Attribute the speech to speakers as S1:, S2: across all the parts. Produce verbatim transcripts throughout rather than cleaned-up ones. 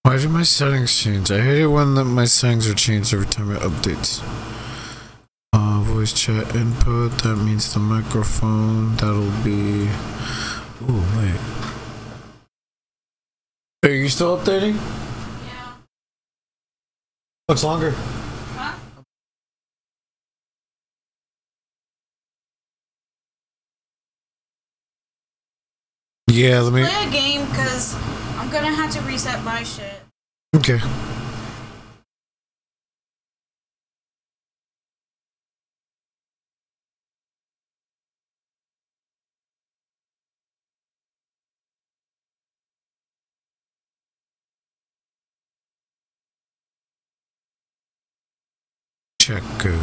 S1: Why do my settings change? I hate it when the, my settings are changed every time it updates. Uh, voice chat input, that means the microphone, that'll be... Ooh, wait. Are you still updating?
S2: Yeah.
S1: Looks longer.
S2: Huh?
S1: Yeah, let me...
S2: Play a game, because I'm gonna have to reset my shit.
S1: Okay. Check go.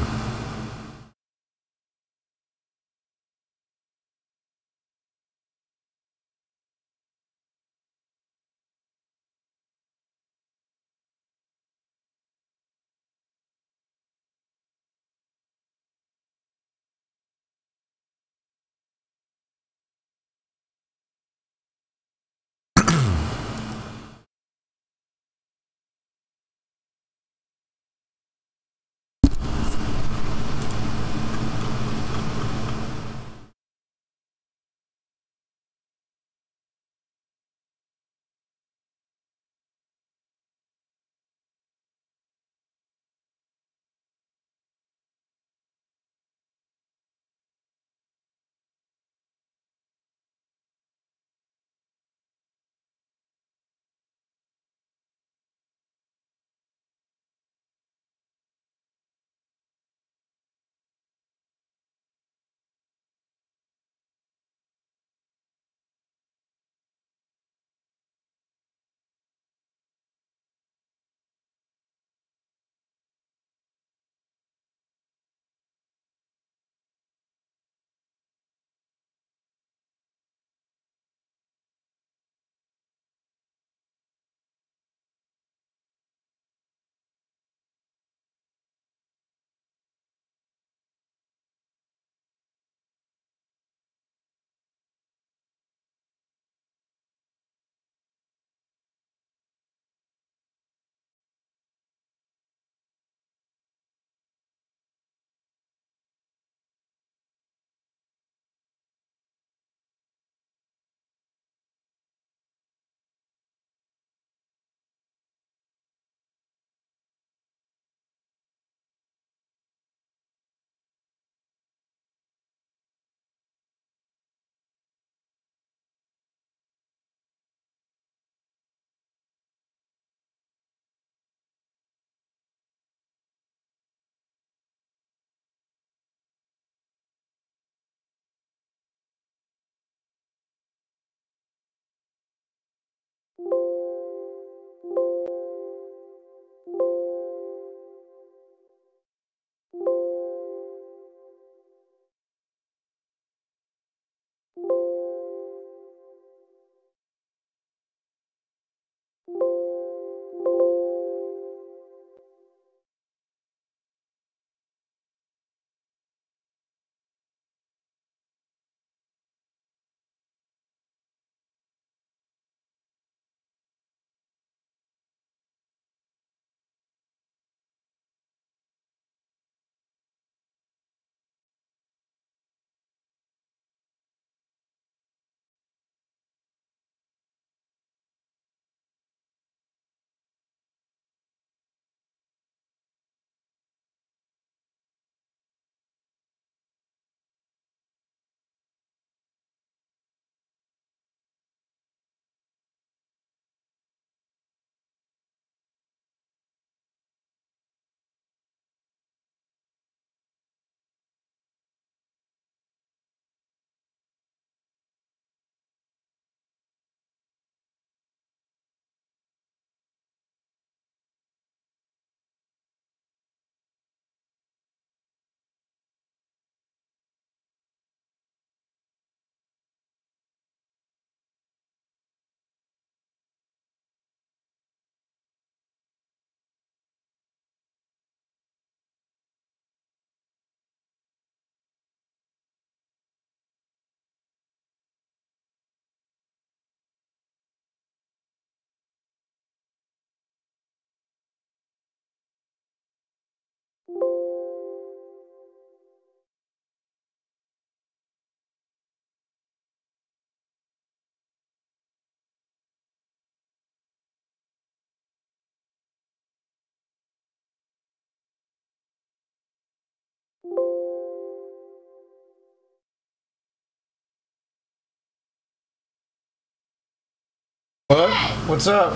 S1: What? What's up?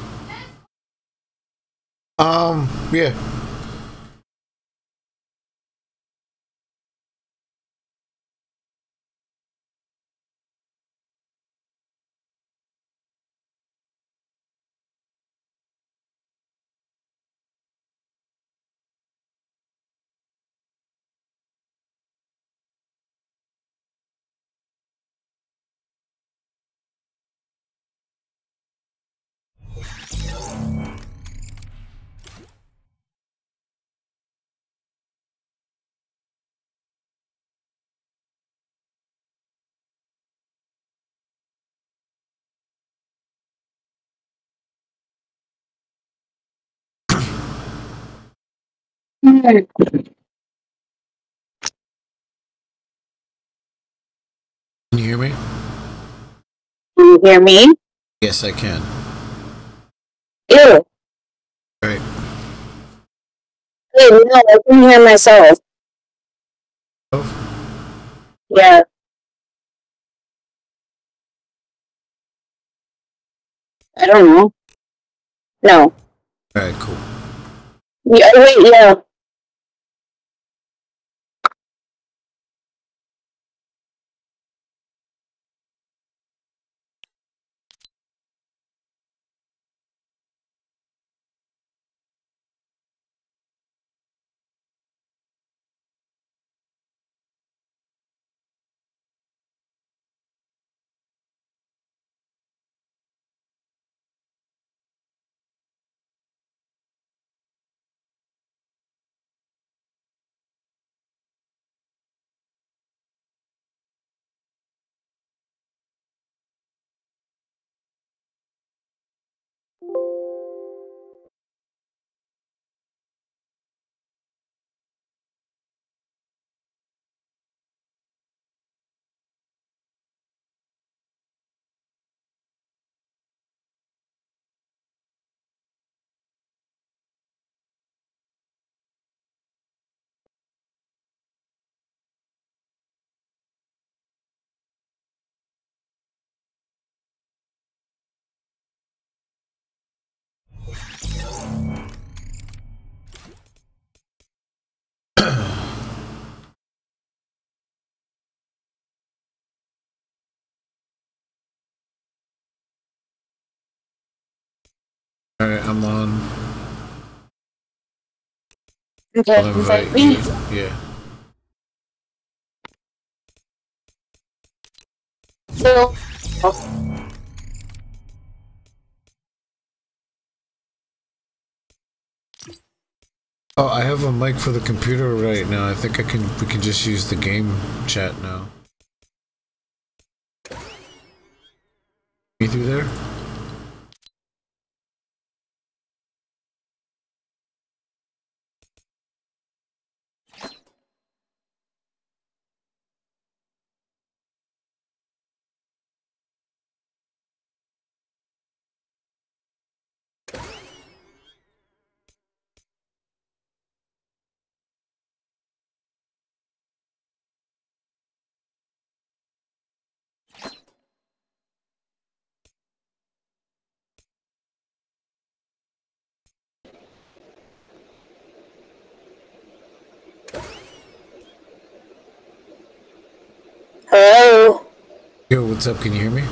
S1: Um, yeah.
S3: Can
S1: Can you hear me?
S3: you hear me?
S1: Yes, I can.
S3: Ew.
S1: Right.
S3: Wait, no, I can hear myself.
S1: Oh,
S3: Yeah, I don't know. No.
S1: alright, cool.
S3: Yeah, wait, yeah.
S1: Alright, I'm on.
S3: Okay,
S1: I'll
S3: invite
S1: invite
S3: me.
S1: you. Yeah.
S3: So,
S1: Oh, I have a mic for the computer right now. I think I can. We can just use the game chat now. Me through there?
S3: hello.
S1: Yo, what's up? Can you hear me?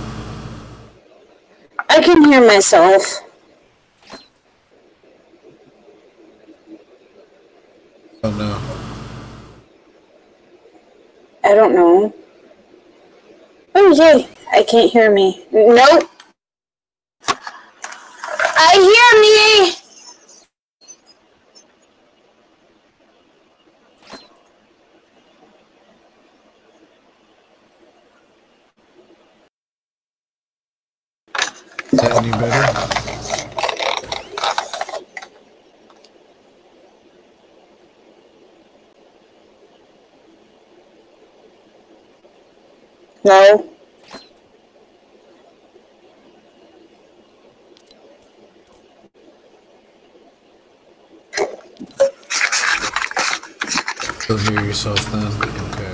S3: I can hear myself.
S1: Oh no.
S3: I don't know. Oh, yay. I can't hear me. Nope. I hear me!
S1: Is that any better?
S3: No.
S1: You'll hear yourself then? Okay.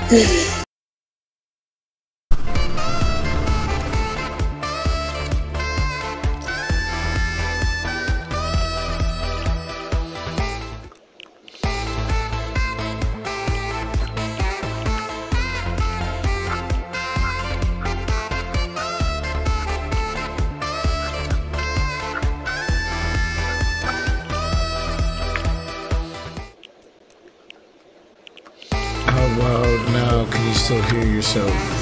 S1: How loud now can you still hear yourself?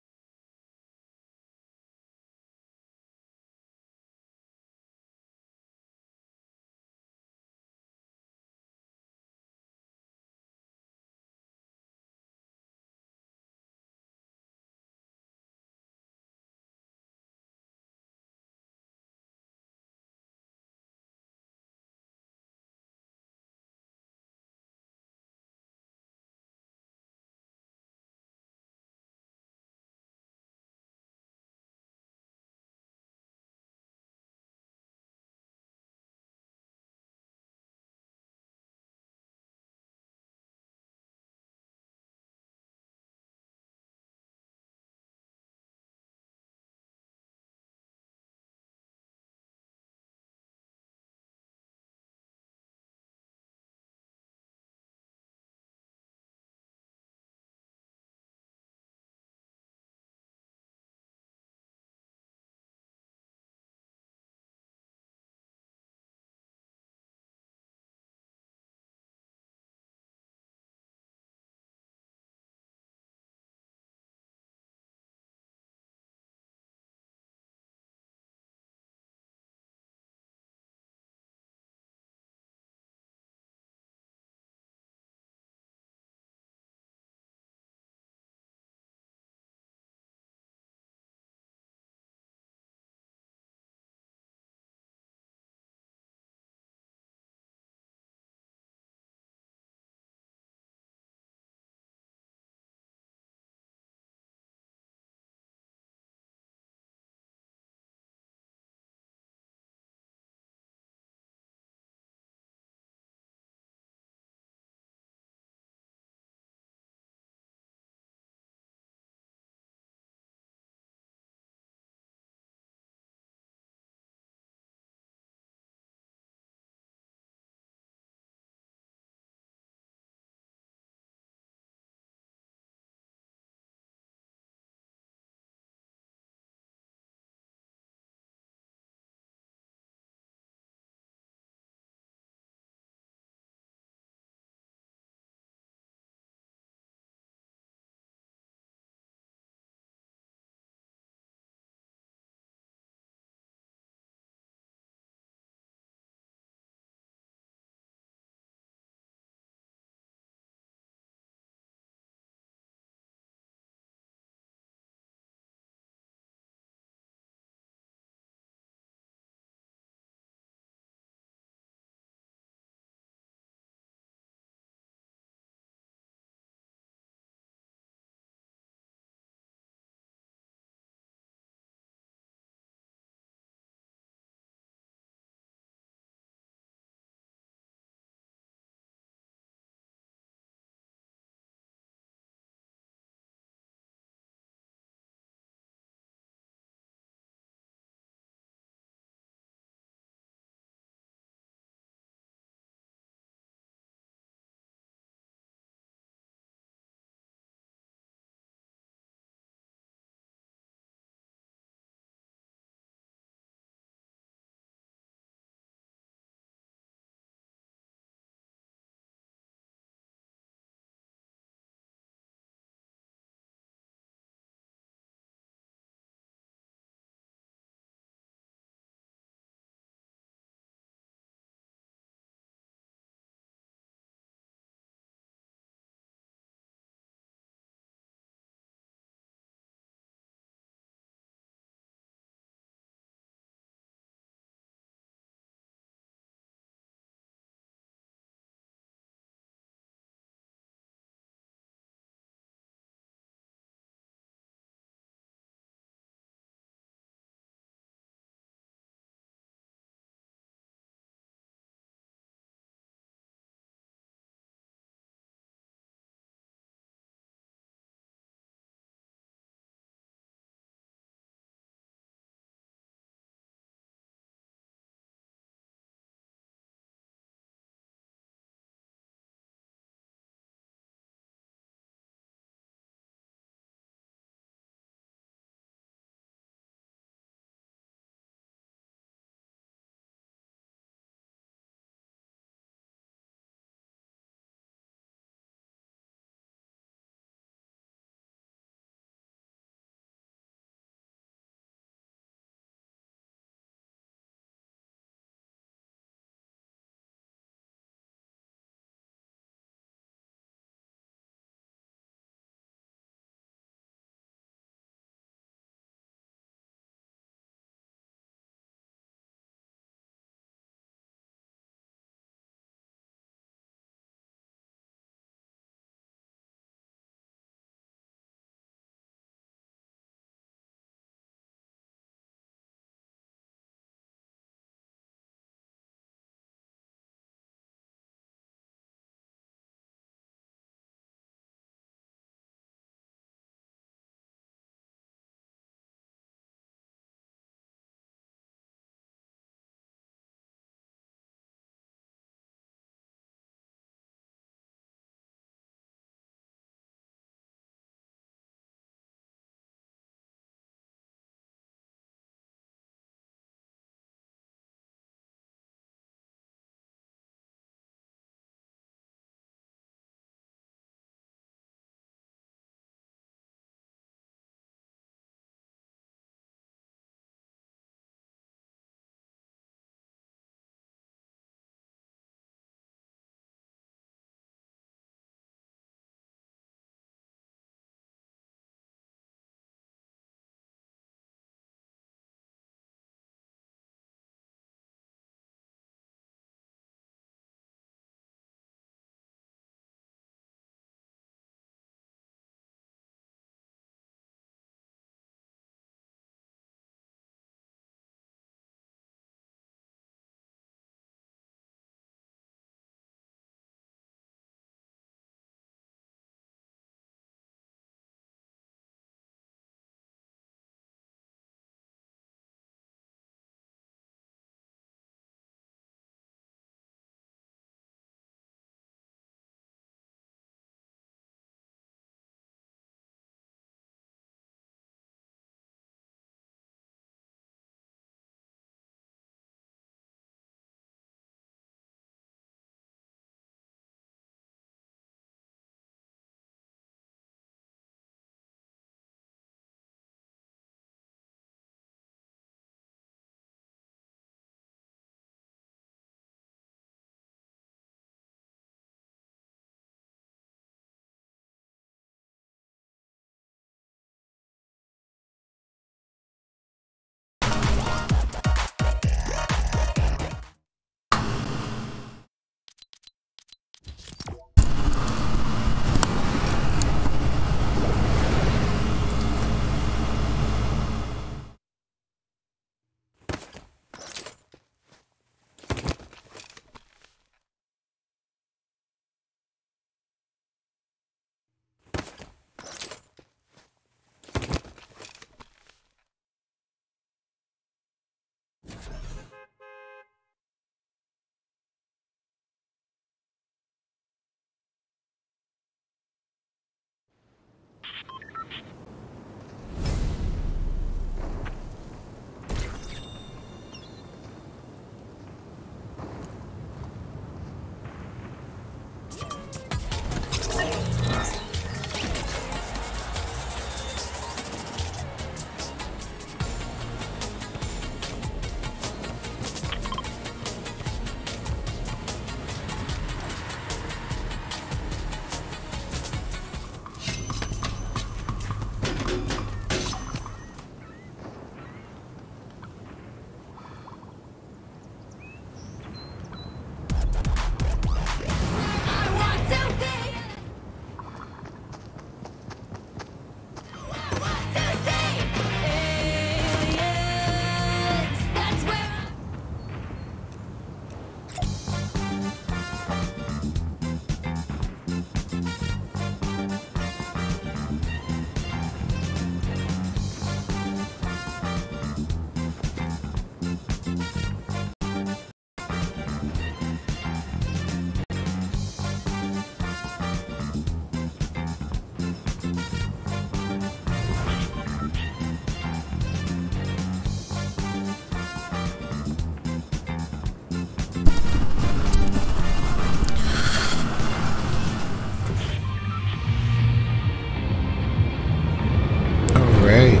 S1: right.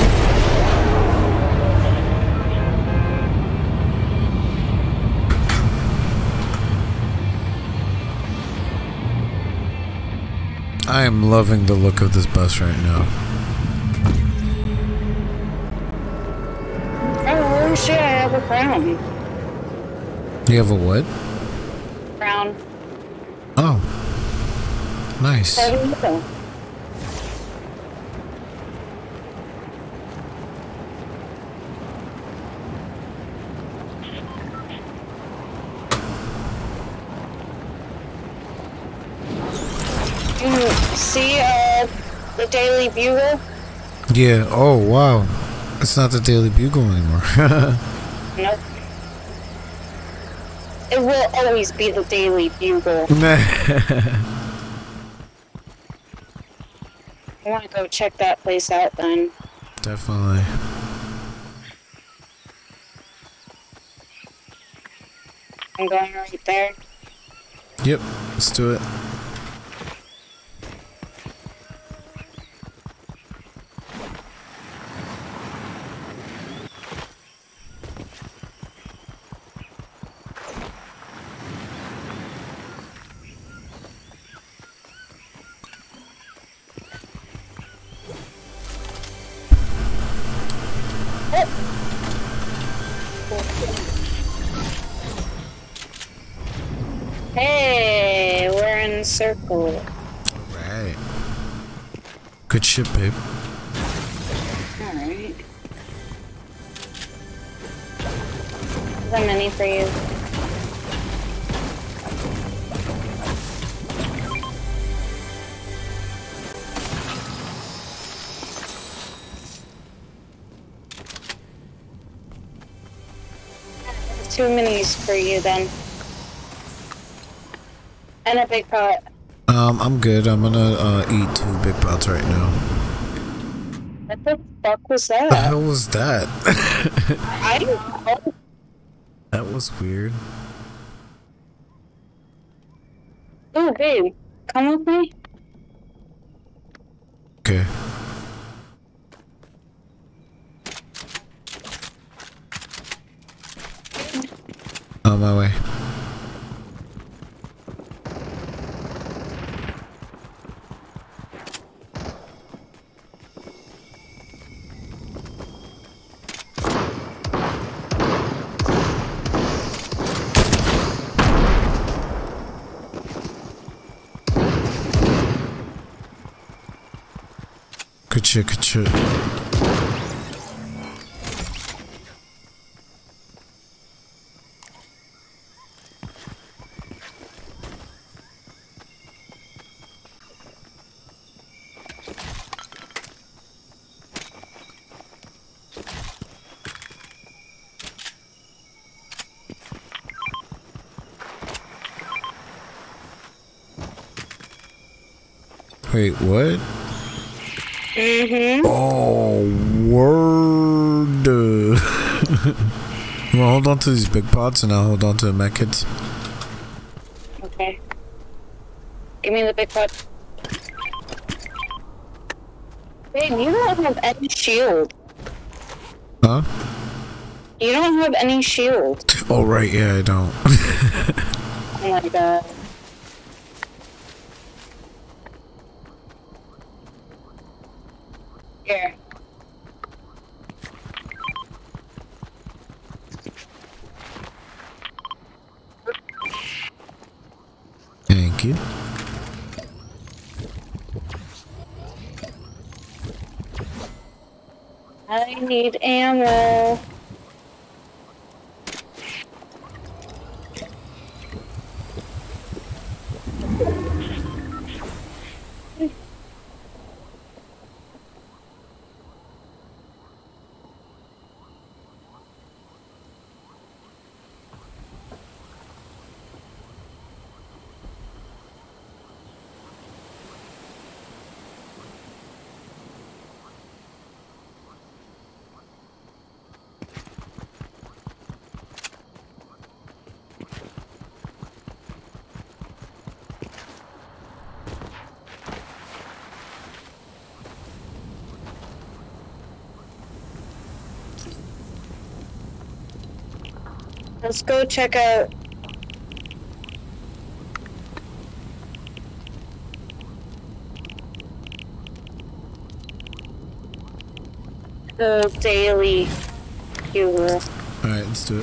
S1: I am loving the look of this bus right now.
S3: Oh shit, I have a crown.
S1: You have a what?
S3: Crown.
S1: Oh. Nice.
S3: How do you go? You see uh, the Daily Bugle?
S1: Yeah. Oh, wow. It's not the Daily Bugle anymore.
S3: Nope. It will always be the Daily Bugle. I want to go check that place out then.
S1: Definitely.
S3: I'm going right there.
S1: Yep. Let's do it.
S3: Hey, we're in circle.
S1: Alright. Good shit, babe.
S3: Alright. There's a mini for you. There's two minis for you then. And a big pot.
S1: Um, I'm good. I'm gonna uh, eat two big pots right now.
S3: What the fuck was
S1: What the
S3: that?
S1: hell was that?
S3: I don't know.
S1: That was weird.
S3: Oh, babe. Come with me.
S1: Okay. On my way. Good shit, good shit. Wait, what?
S3: Mm-hmm.
S1: Oh, word. You wanna hold on to these big pots and I'll hold on to the med kits?
S3: Okay. Give me the big pot. Babe, you don't have any shield.
S1: Huh?
S3: You don't have any shield.
S1: Oh, right, yeah, I don't.
S3: Oh my god. Here.
S1: Thank you.
S3: I need ammo. Let's go check out the daily fuel.
S1: Alright, let's do it.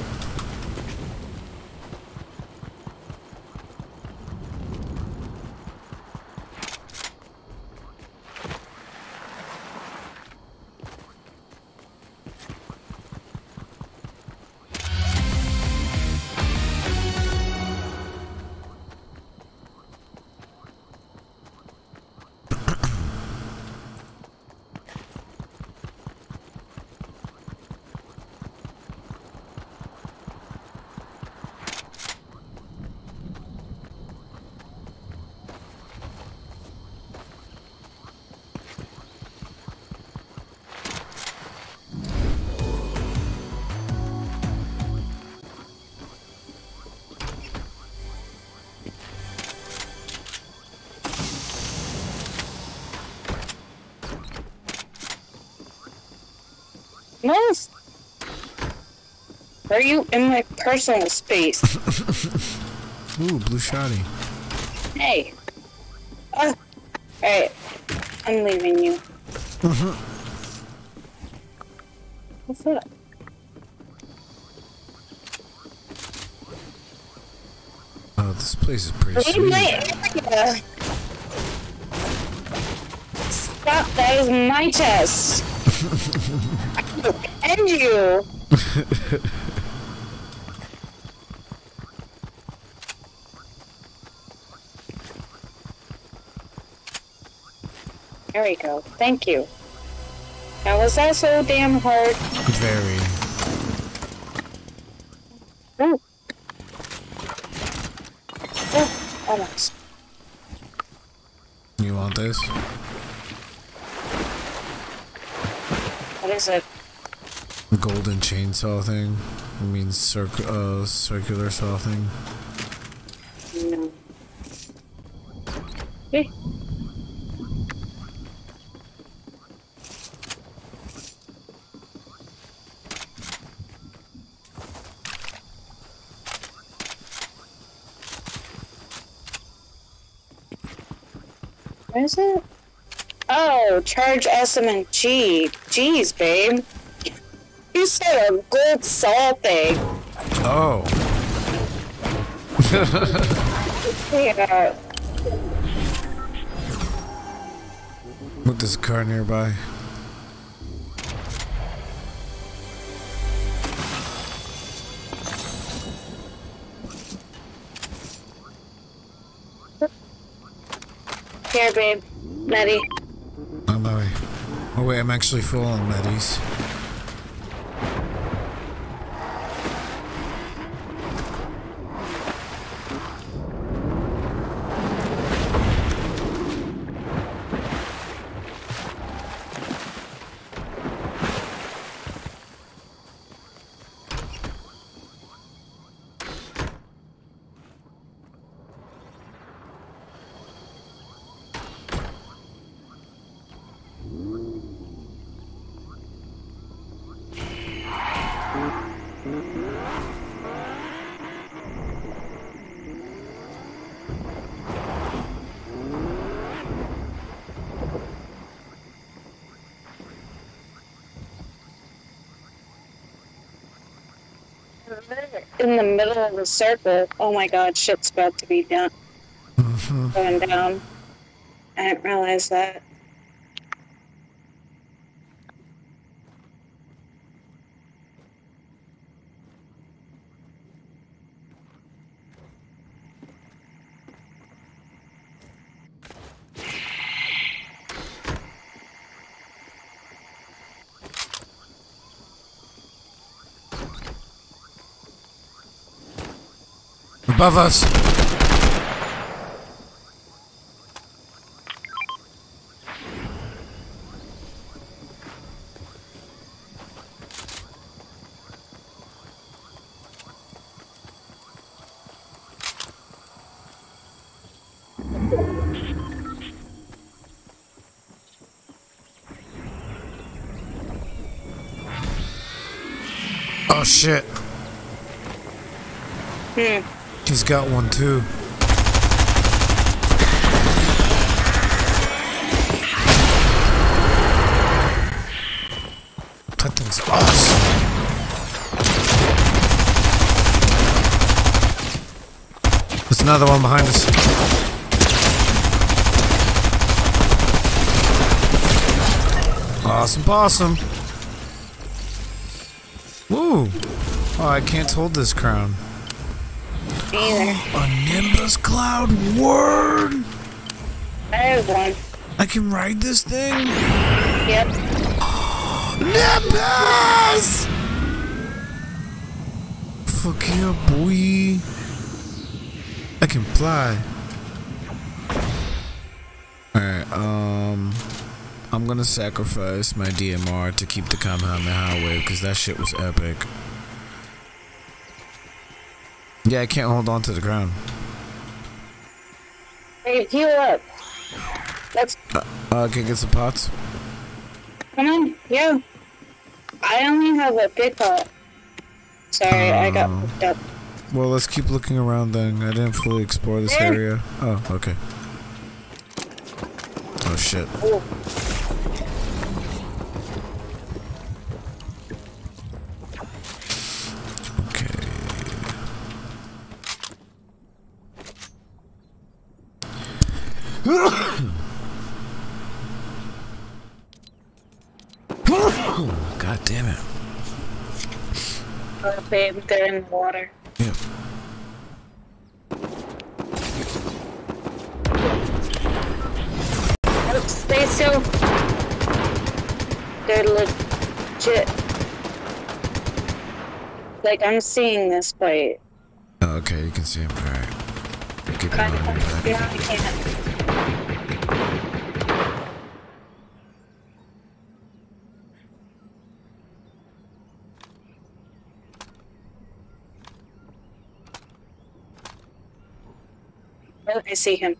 S3: Most. Are you in my personal space?
S1: Ooh, blue shotty.
S3: Hey. Uh, Alright. I'm leaving you.
S1: Mm-hmm.
S3: What's up?
S1: Oh, this place is pretty
S3: Leave
S1: sweet.
S3: my area. Stop, that is my chest. I will end you. There we go. Thank you. Now, was that so damn hard?
S1: Very.
S3: Ooh. Oh, almost.
S1: You want this?
S3: What is it?
S1: Golden chainsaw thing. It means circ uh, circular saw thing.
S3: No. Hey. Where is it? Oh, charge S M and G. Jeez, babe. You said a gold saw thing.
S1: Oh.
S3: Yeah.
S1: With this car nearby.
S3: Here, babe. Nettie.
S1: On my way. Oh wait, I'm actually full on medis.
S3: In the middle of the circle. Oh my god, shit's about to be done.
S1: Mm-hmm.
S3: Going down. I didn't realize that.
S1: Above us. Oh shit.
S3: Hmm.
S1: He's got one too. That thing's awesome. There's another one behind us. Awesome possum. Woo. Oh, I can't hold this crown.
S3: Either.
S1: A Nimbus Cloud word.
S3: I have one.
S1: I can ride this thing.
S3: Yep.
S1: Nimbus! Fuck yeah, boy. I can fly. Alright, um... I'm gonna sacrifice my D M R to keep the Kamehameha wave, because that shit was epic. Yeah, I can't hold on to the ground.
S3: Hey, heal up. Let's...
S1: Uh, uh, can I get some pots?
S3: Come on, yeah. I only have a big pot. Sorry, uh, I got hooked up.
S1: Well, let's keep looking around then. I didn't fully explore this
S3: There.
S1: area. Oh, okay. Oh, shit.
S3: Ooh.
S1: God damn it.
S3: Oh, babe, they're in the water.
S1: Yeah.
S3: Oh, stay still. They're legit. Like, I'm seeing this bite.
S1: Oh, okay, you can see him. Alright. Keep it on your back.
S3: Yeah, I can't. Oh, I see him.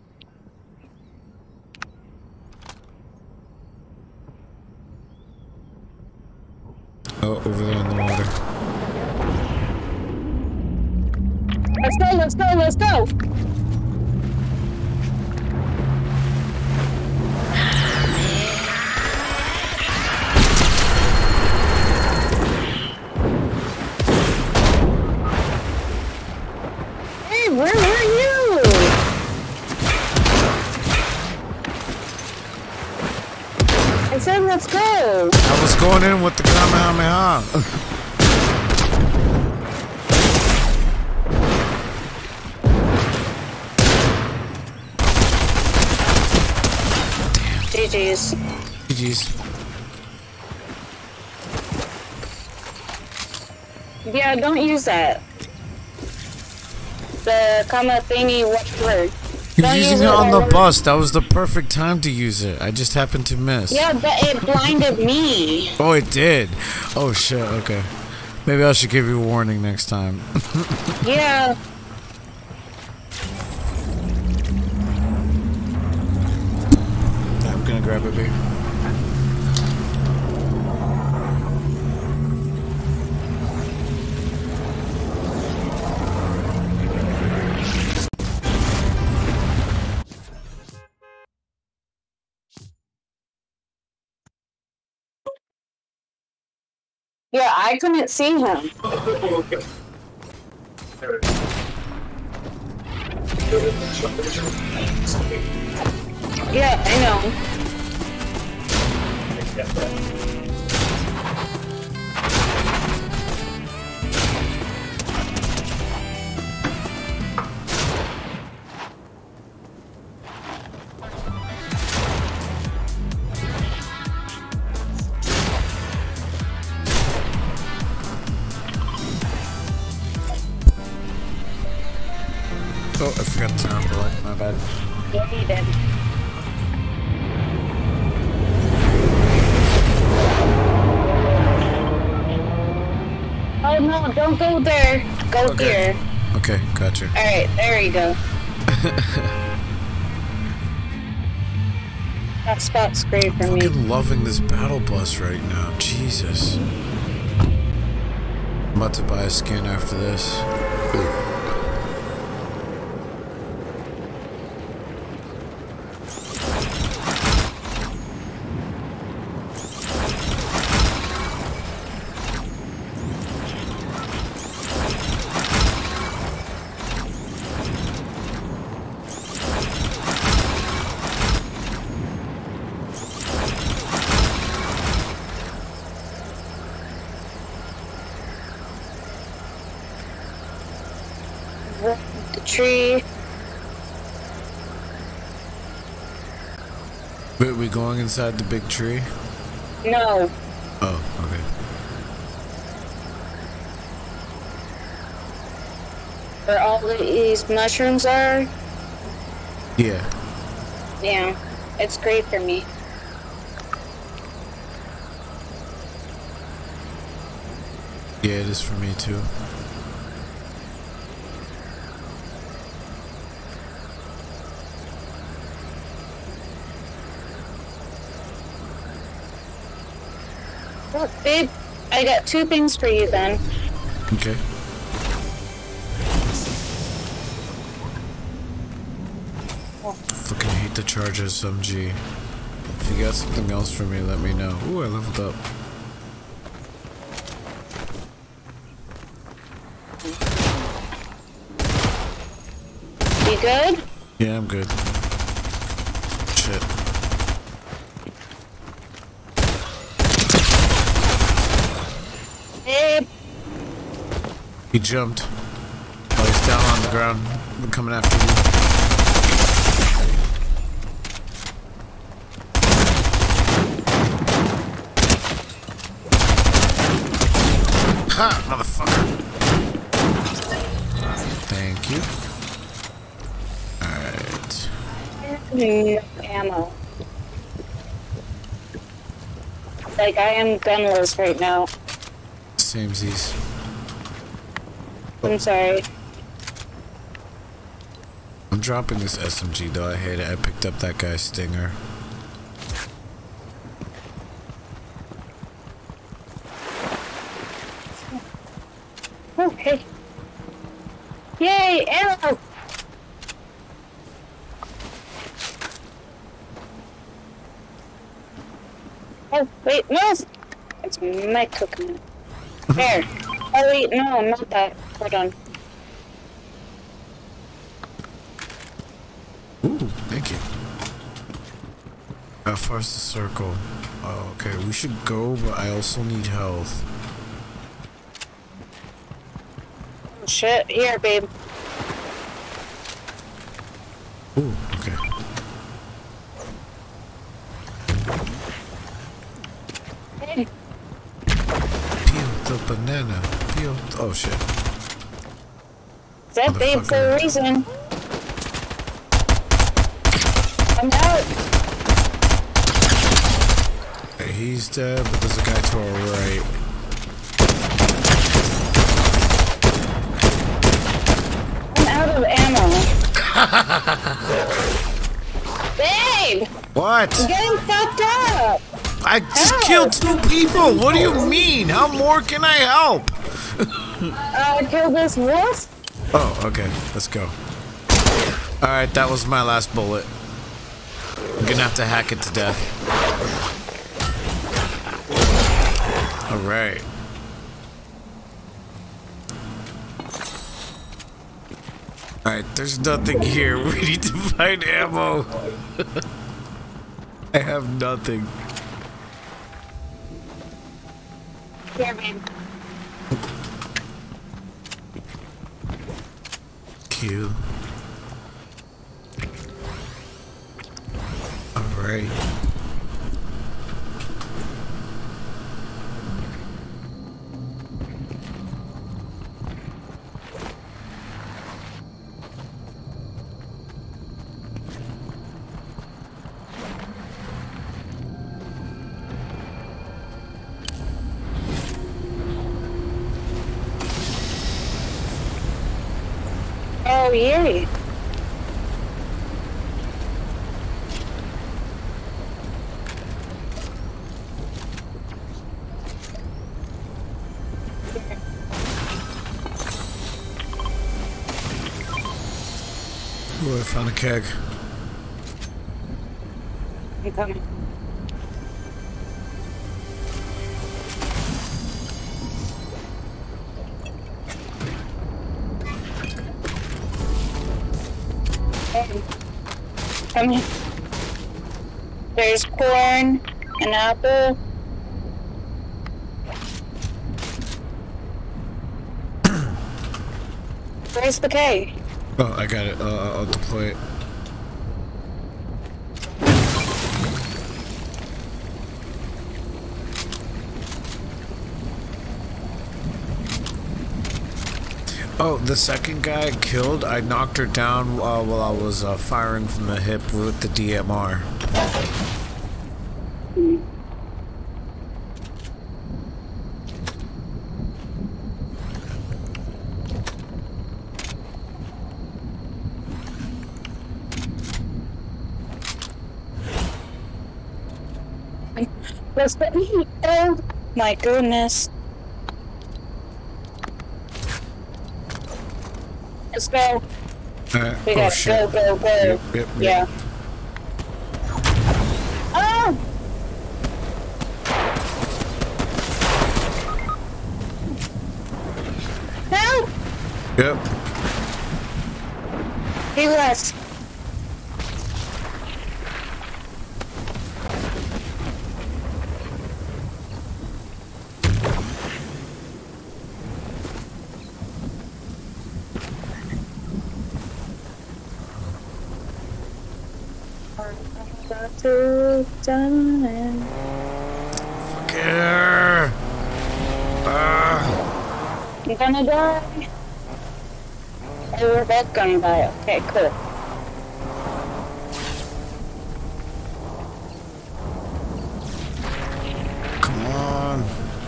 S1: Oh, over there in the water.
S3: Let's go, let's go, let's go! Hey, where are you? I said let's go!
S1: I was going in with the Kamehameha.
S3: G G's.
S1: G G's.
S3: Yeah, don't use that. The comma thingy, what word?
S1: He
S3: Don't
S1: was
S3: use
S1: using it
S3: it
S1: on the
S3: or-
S1: bus. That was the perfect time to use it. I just happened to miss.
S3: Yeah, but it blinded me.
S1: Oh, it did. Oh, shit. Okay. Maybe I should give you a warning next time.
S3: Yeah.
S1: I'm gonna grab a beer.
S3: Yeah, I couldn't see him. Yeah, I know.
S1: Oh, I forgot to turn on the light. My bad.
S3: Yeah, he did. Oh no, don't go there. Go
S1: Okay.
S3: here.
S1: Okay, gotcha.
S3: Alright, there you go. That spot's great for me.
S1: Fucking loving this battle bus right now. Jesus. I'm about to buy a skin after this.
S3: The tree.
S1: Wait, we going inside the big tree?
S3: No.
S1: Oh, okay.
S3: Where all these mushrooms are?
S1: Yeah.
S3: Yeah. It's great for me.
S1: Yeah, it is for me too.
S3: Look, babe, I got two things for you then.
S1: Okay. Fucking hate the charge S M G. If you got something else for me, let me know. Ooh, I leveled up.
S3: You good?
S1: Yeah, I'm good. Shit.
S3: Babe.
S1: He jumped. Oh, he's down on the ground. I'm coming after you. Ha! Motherfucker. Thank you. Alright.
S3: No ammo. Like, I am gunless right now.
S1: Samesies.
S3: I'm sorry.
S1: I'm dropping this S M G though. I hate it. I picked up that guy's stinger.
S3: Okay. Yay, ammo! Oh, wait, no! It's my coconut. There. Oh, wait, no, not that. Hold on.
S1: Ooh, thank you. How far's the circle? Oh, okay. We should go, but I also need health.
S3: Oh, shit. Here, babe.
S1: Ooh, okay.
S3: Hey.
S1: Peel the banana. Peel. Oh shit.
S3: Is that babe for a reason? I'm out.
S1: Okay, he's dead, but there's a guy to our right.
S3: I'm out of ammo. Babe!
S1: What?
S3: I'm getting fucked up.
S1: I just
S3: Help.
S1: killed two people. What do you mean? How more can I help?
S3: Uh, kill this wolf?
S1: Oh, okay. Let's go. Alright, that was my last bullet. I'm gonna have to hack it to death. Alright. Alright, there's nothing here. We need to find ammo. I have nothing.
S3: Here, babe.
S1: Q. Alright.
S3: Oh, yay.
S1: I found a keg.
S3: I'm coming. Hey. Come here. There's corn, an apple. Where's the K?
S1: Oh, I got it. Uh, I'll deploy it. Oh, the second guy I killed, I knocked her down uh, while I was uh, firing from the hip with the D M R.
S3: Hmm. Let's go. Oh my goodness. Let's go.
S1: Uh,
S3: We
S1: oh
S3: gotta
S1: shit.
S3: go, go, go.
S1: Yep, yep, yep.
S3: Yeah. Oh! Help!
S1: Yep.
S3: He was. To done.
S1: Fuck yeah. Ah.
S3: I'm gonna die. Oh, we're both gonna die. Okay, cool.
S1: Come on.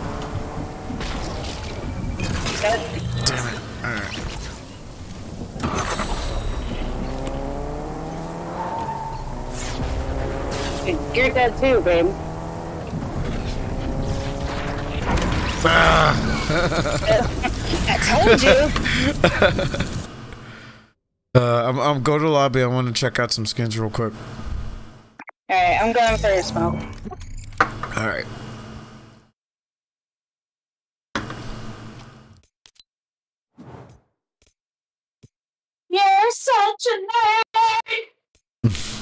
S3: Good.
S1: Damn it. Alright.
S3: You're dead too, babe.
S1: Ah.
S3: I told you.
S1: uh, I'm, I'm go to lobby. I want to check out some skins real quick.
S3: Alright, I'm going for a smoke.
S1: Alright.
S2: You're such a nerd.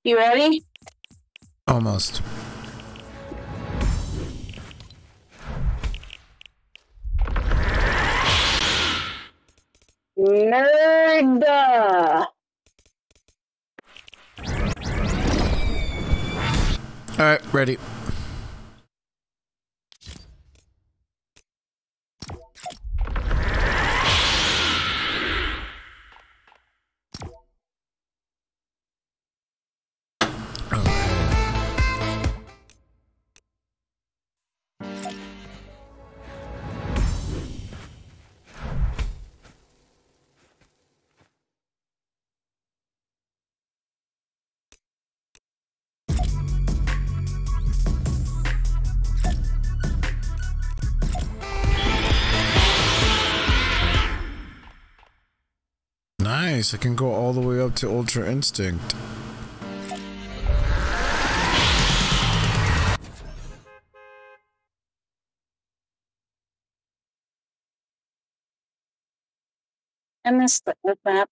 S3: You ready?
S1: Almost.
S3: Nerd.
S1: Alright, ready. Nice, I can go all the way up to Ultra Instinct.
S3: I missed the map.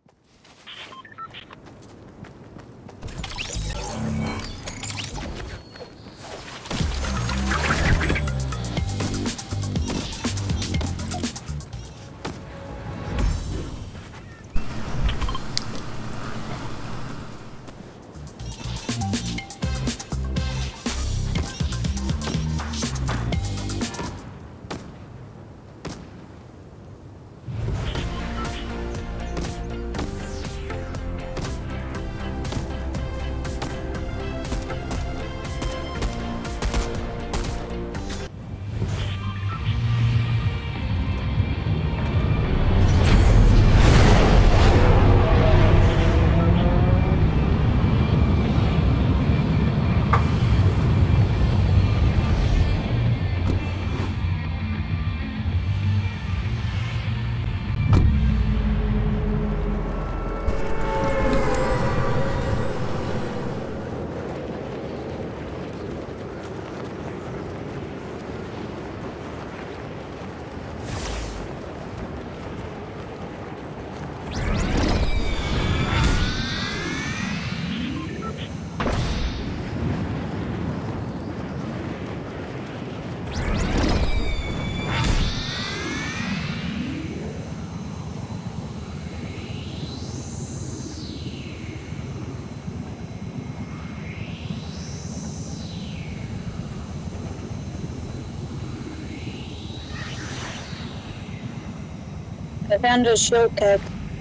S3: I found a shortcut.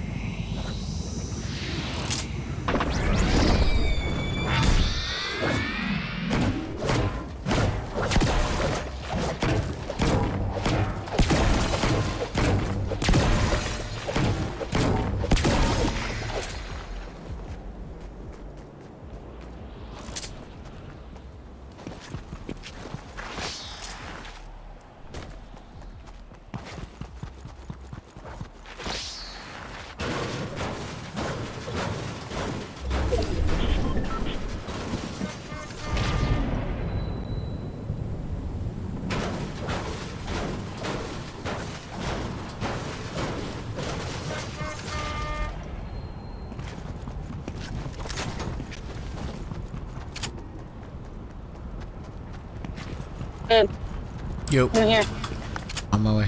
S3: Good.
S1: Yo.
S3: In here.
S1: On my way.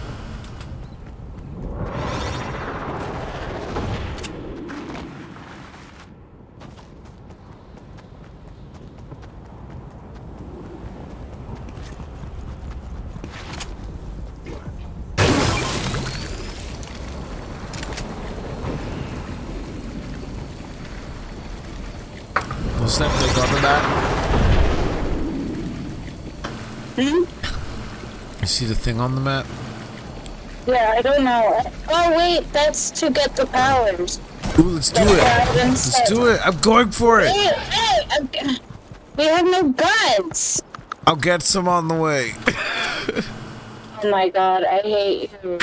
S1: What's that thing on the map?
S3: Hmm?
S1: You see the thing on the map?
S3: Yeah, I don't know. Oh wait, that's to get the powers.
S1: Ooh, let's do it. Let's do it. I'm going for it.
S3: Hey, hey, I'm, we have no guns.
S1: I'll get some on the way.
S3: Oh my god, I hate you.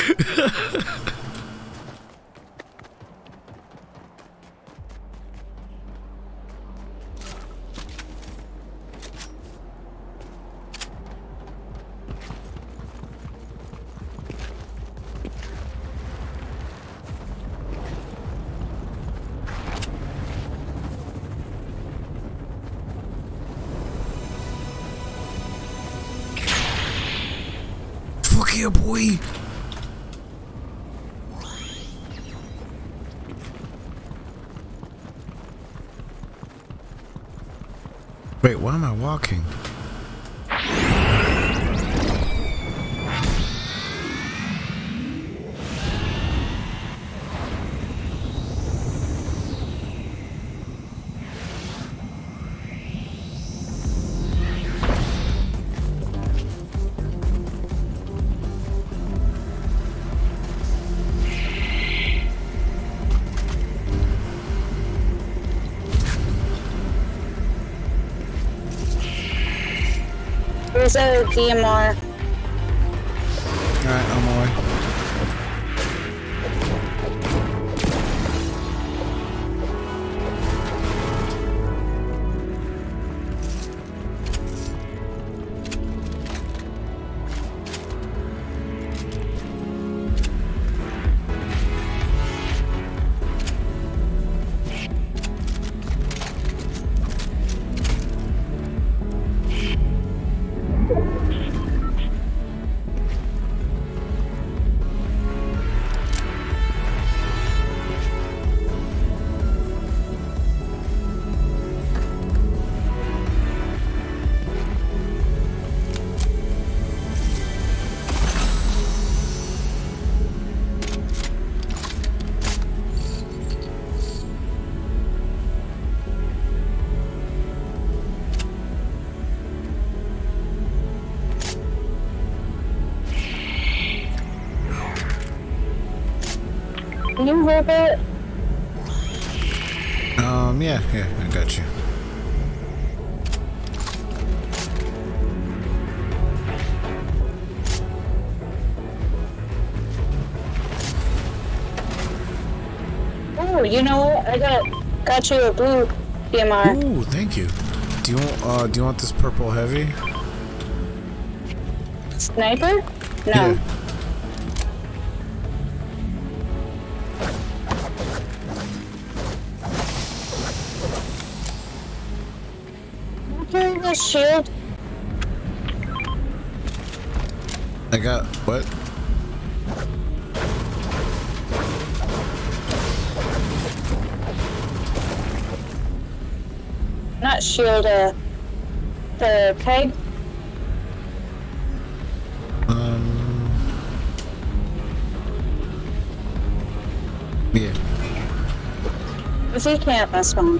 S1: Fuck yeah, boy. Wait, why am I walking?
S3: There's a D M R.
S1: Alright, I'm on my way.
S3: Can you move it?
S1: Um, yeah, yeah, I got you.
S3: Oh, you know what? I got got you a blue D M R.
S1: Ooh, thank you. Do you want, uh, do you want this purple heavy?
S3: Sniper? No.
S1: Yeah.
S3: Carry the shield.
S1: I got, what?
S3: Not shield, uh, the peg.
S1: Um, yeah.
S3: If he can't, that's fine.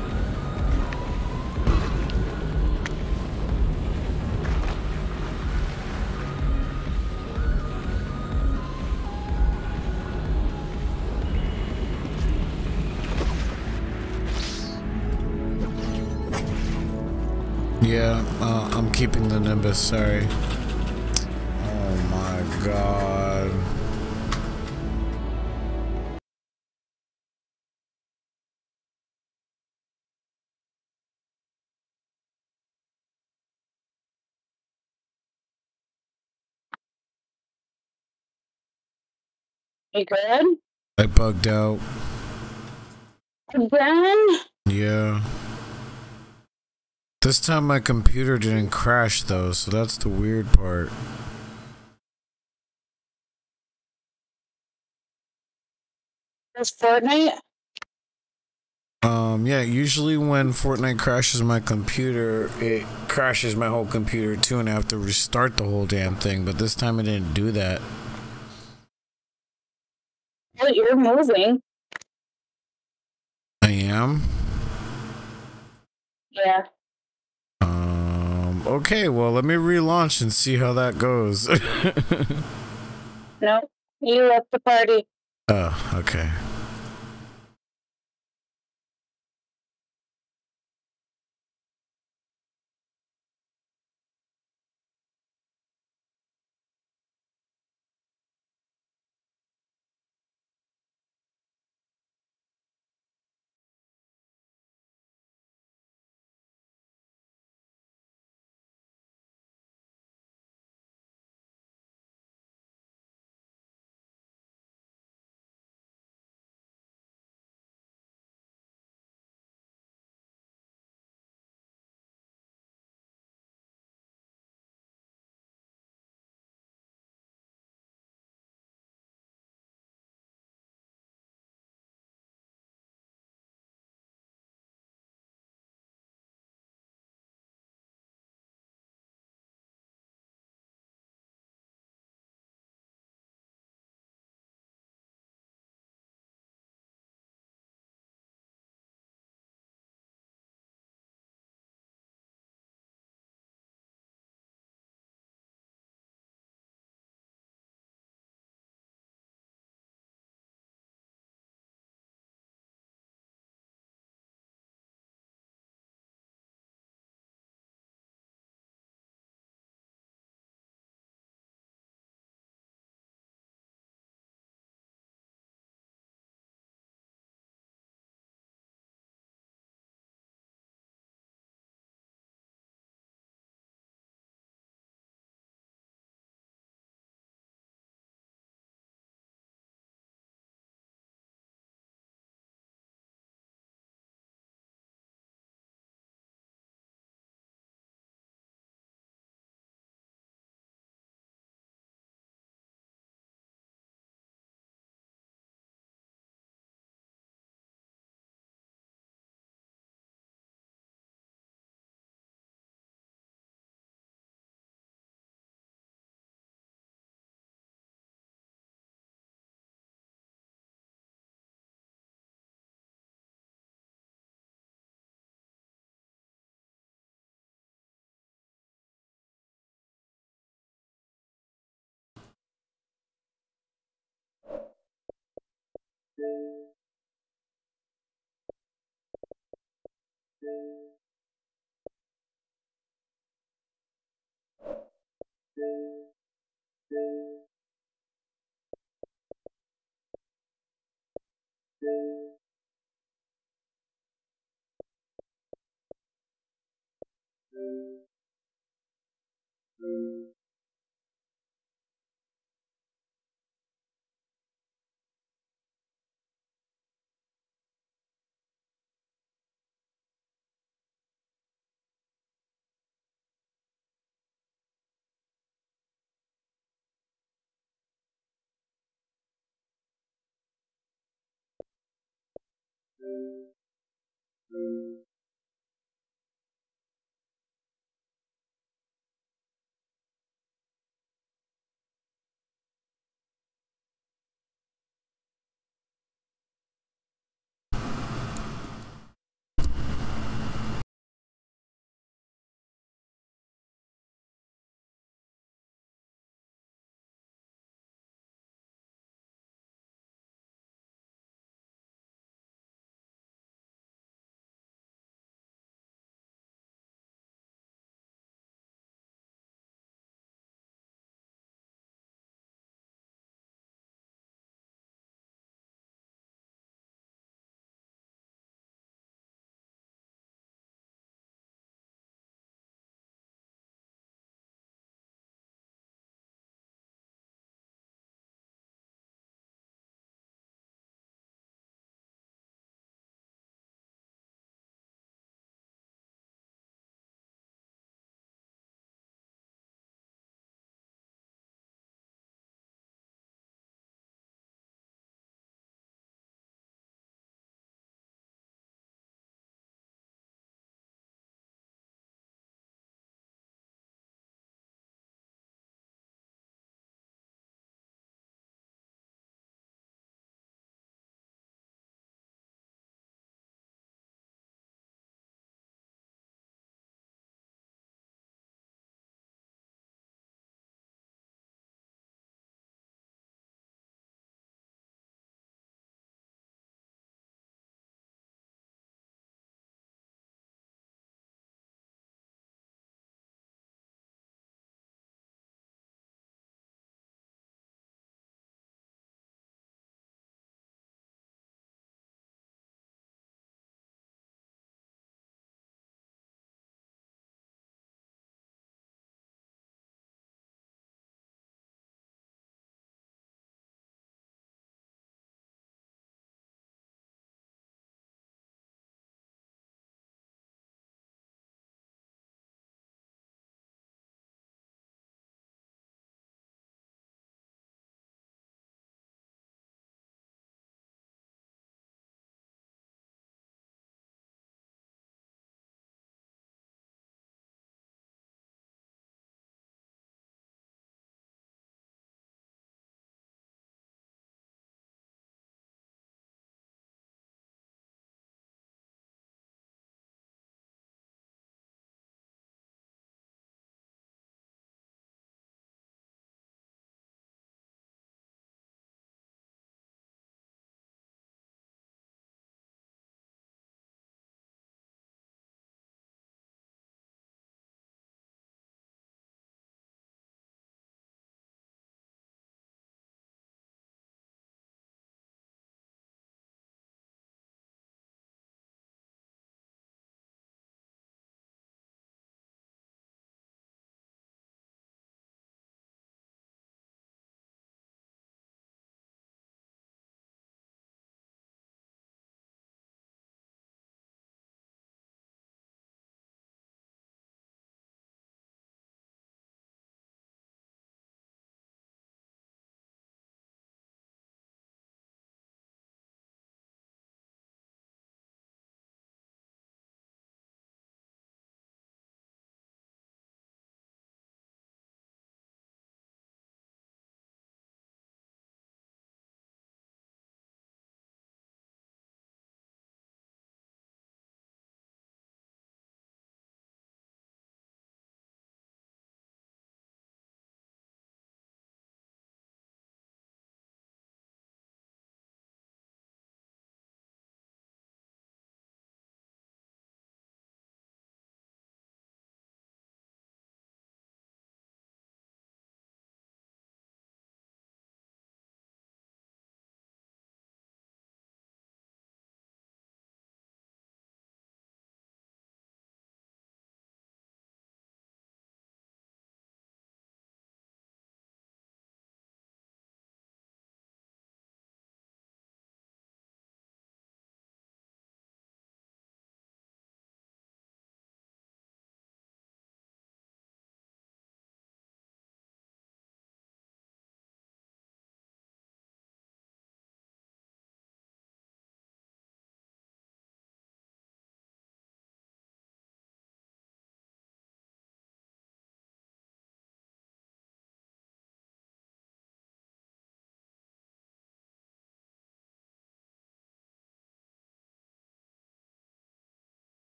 S1: Yeah, uh, I'm keeping the Nimbus, sorry. Oh my god.
S3: You good?
S1: I bugged out.
S3: Again?
S1: Yeah. This time my computer didn't crash though, so that's the weird part.
S3: There's Fortnite?
S1: Um, yeah, usually when Fortnite crashes my computer, it crashes my whole computer too, and I have to restart the whole damn thing, but this time it didn't do that.
S3: Oh, you're moving.
S1: I am?
S3: Yeah.
S1: Um, okay, well, let me relaunch and see how that goes.
S3: No, you left the party.
S1: Oh, okay.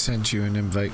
S1: sent you an invite.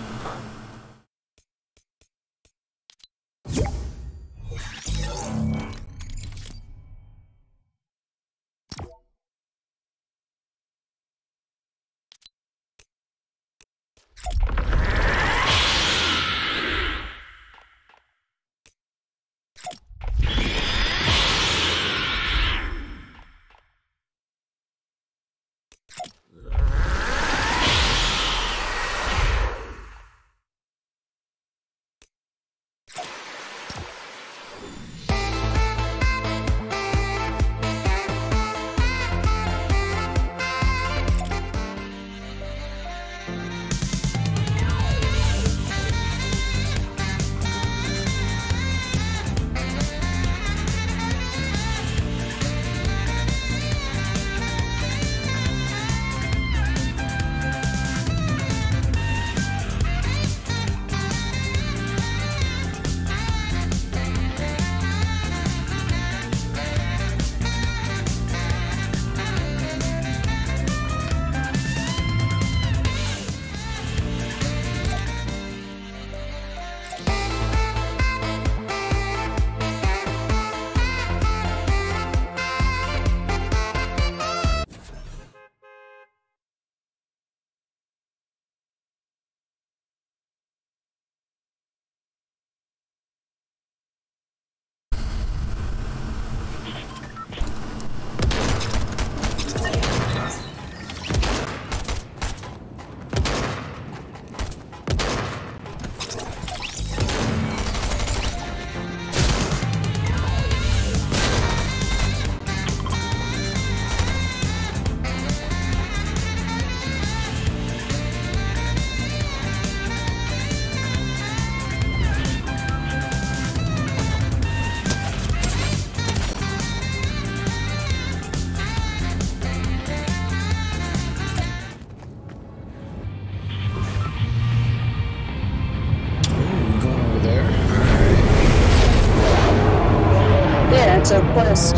S3: It's a quest.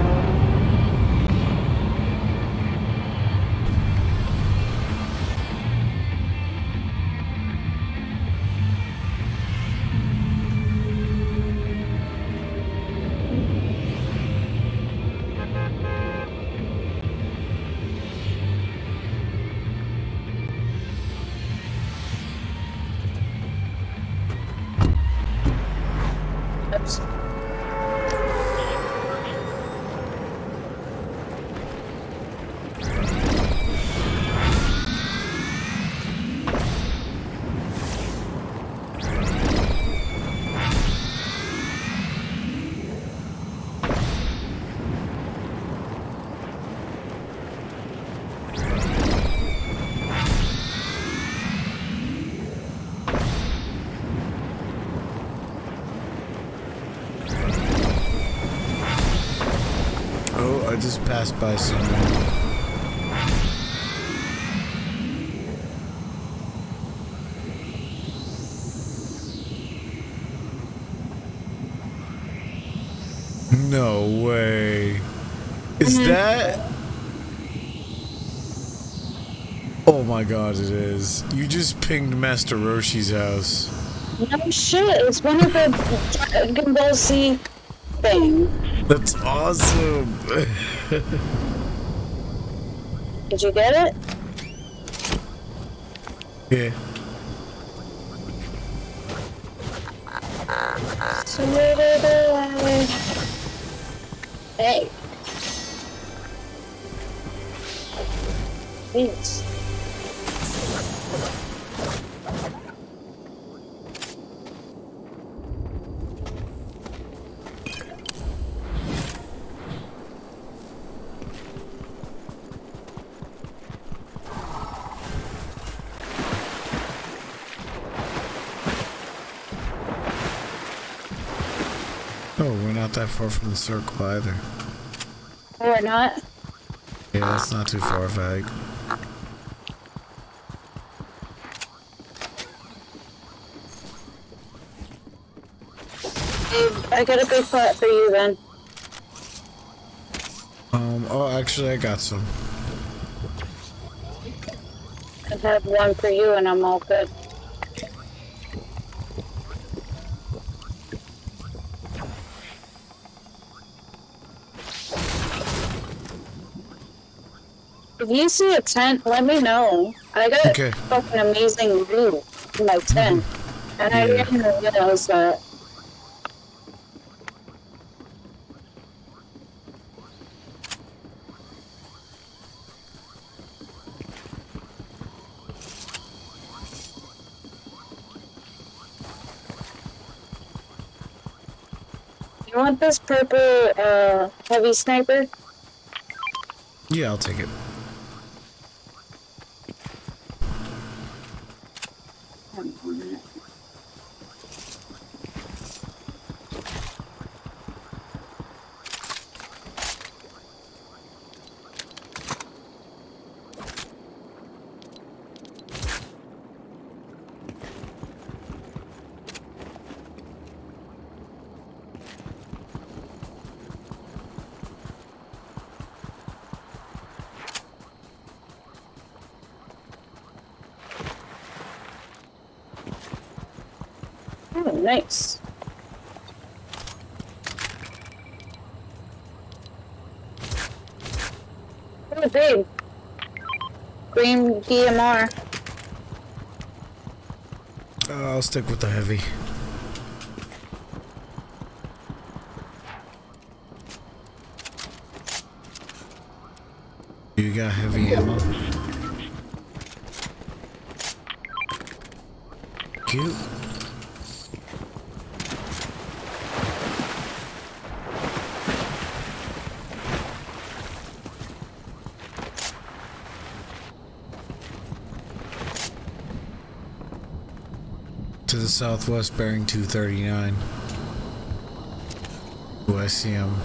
S3: Oops.
S1: I just passed by someone. No way. Is mm-hmm. that? Oh my god, it is. You just pinged Master Roshi's house.
S3: No shit, it's one of the Dragon Ball Z thing.
S1: That's awesome.
S3: Did you get it?
S1: Yeah.
S3: Hey. Thanks.
S1: Oh, we're not that far from the circle either.
S3: We're not?
S1: Yeah, that's not too far, Vag.
S3: I got a big pot for you then.
S1: Um, oh, actually, I got some.
S3: I have one for you and I'm all good. If you see a tent, let me know. I got
S1: Okay.
S3: fucking amazing loot in my tent. And I
S1: Yeah.
S3: didn't realize that. You want this purple uh, heavy sniper?
S1: Yeah, I'll take it.
S3: Oh, nice. Oh, babe. Green D M R.
S1: Uh, I'll stick with the heavy. You got heavy ammo? Cute. To the southwest, bearing two thirty-nine. Oh, I see him.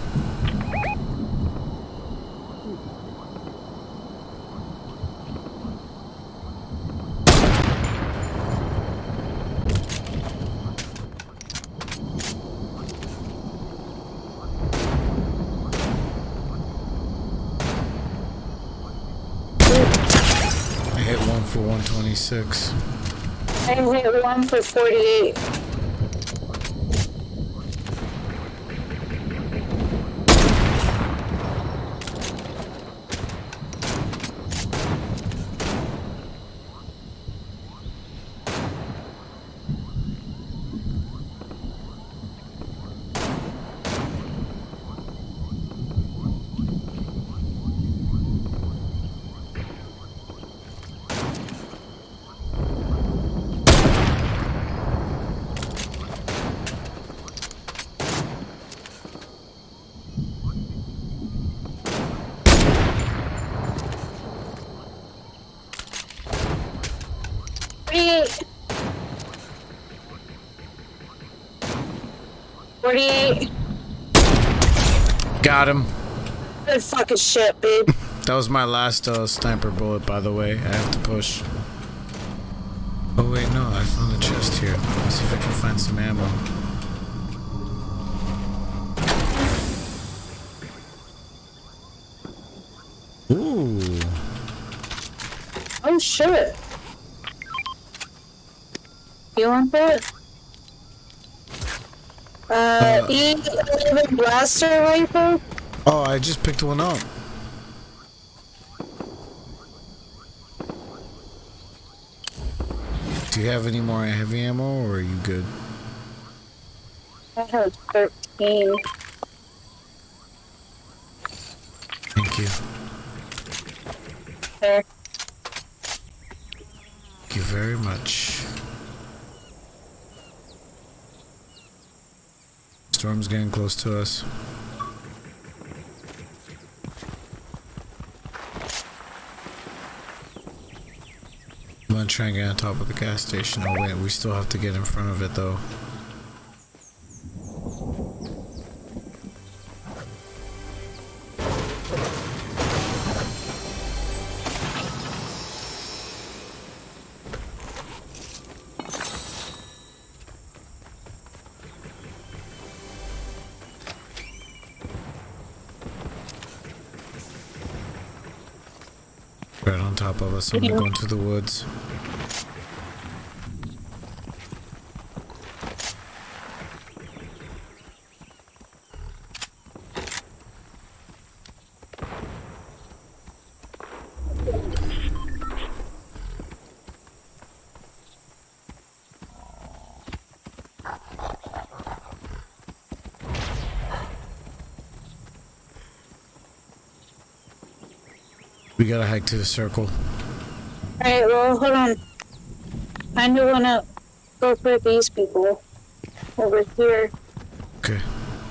S1: I hit one for one twenty-six.
S3: I hit one for forty-eight. forty-eight. forty-eight.
S1: Got him.
S3: Good fucking shit, babe.
S1: That was my last uh, sniper bullet, by the way. I have to push. Oh wait, no, I found a chest here. Let's see if I can find some ammo. Ooh.
S3: Oh shit. You want that? Uh,
S1: Uh,
S3: E eleven blaster rifle?
S1: Oh, I just picked one up. Do you have any more heavy ammo, or are you good?
S3: I have thirteen.
S1: Thank you.
S3: There.
S1: Thank you very much. Storm's getting close to us. I'm gonna try and get on top of the gas station. Oh wait, we still have to get in front of it though. Right on top of us. I'm gonna go into the woods. We gotta hike to the circle.
S3: Alright, well, hold on. I do wanna go for these people over here.
S1: Okay.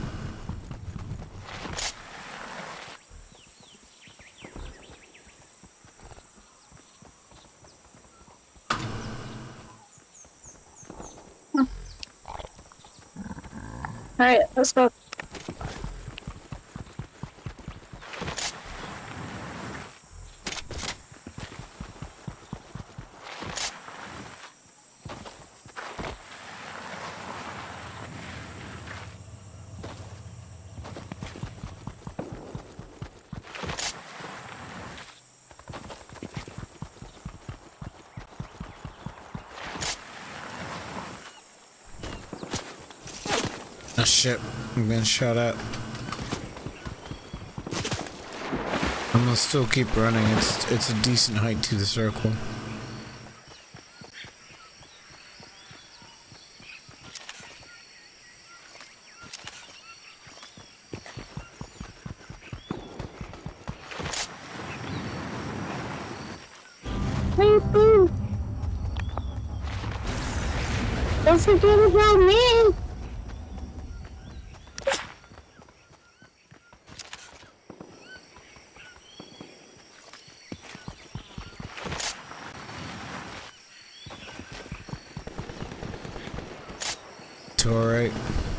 S3: Alright, let's go.
S1: Oh shit, I'm getting shot at. I'm gonna still keep running. It's it's a decent height to the circle.
S3: Hey, boo! Don't forget about me!
S1: Alright.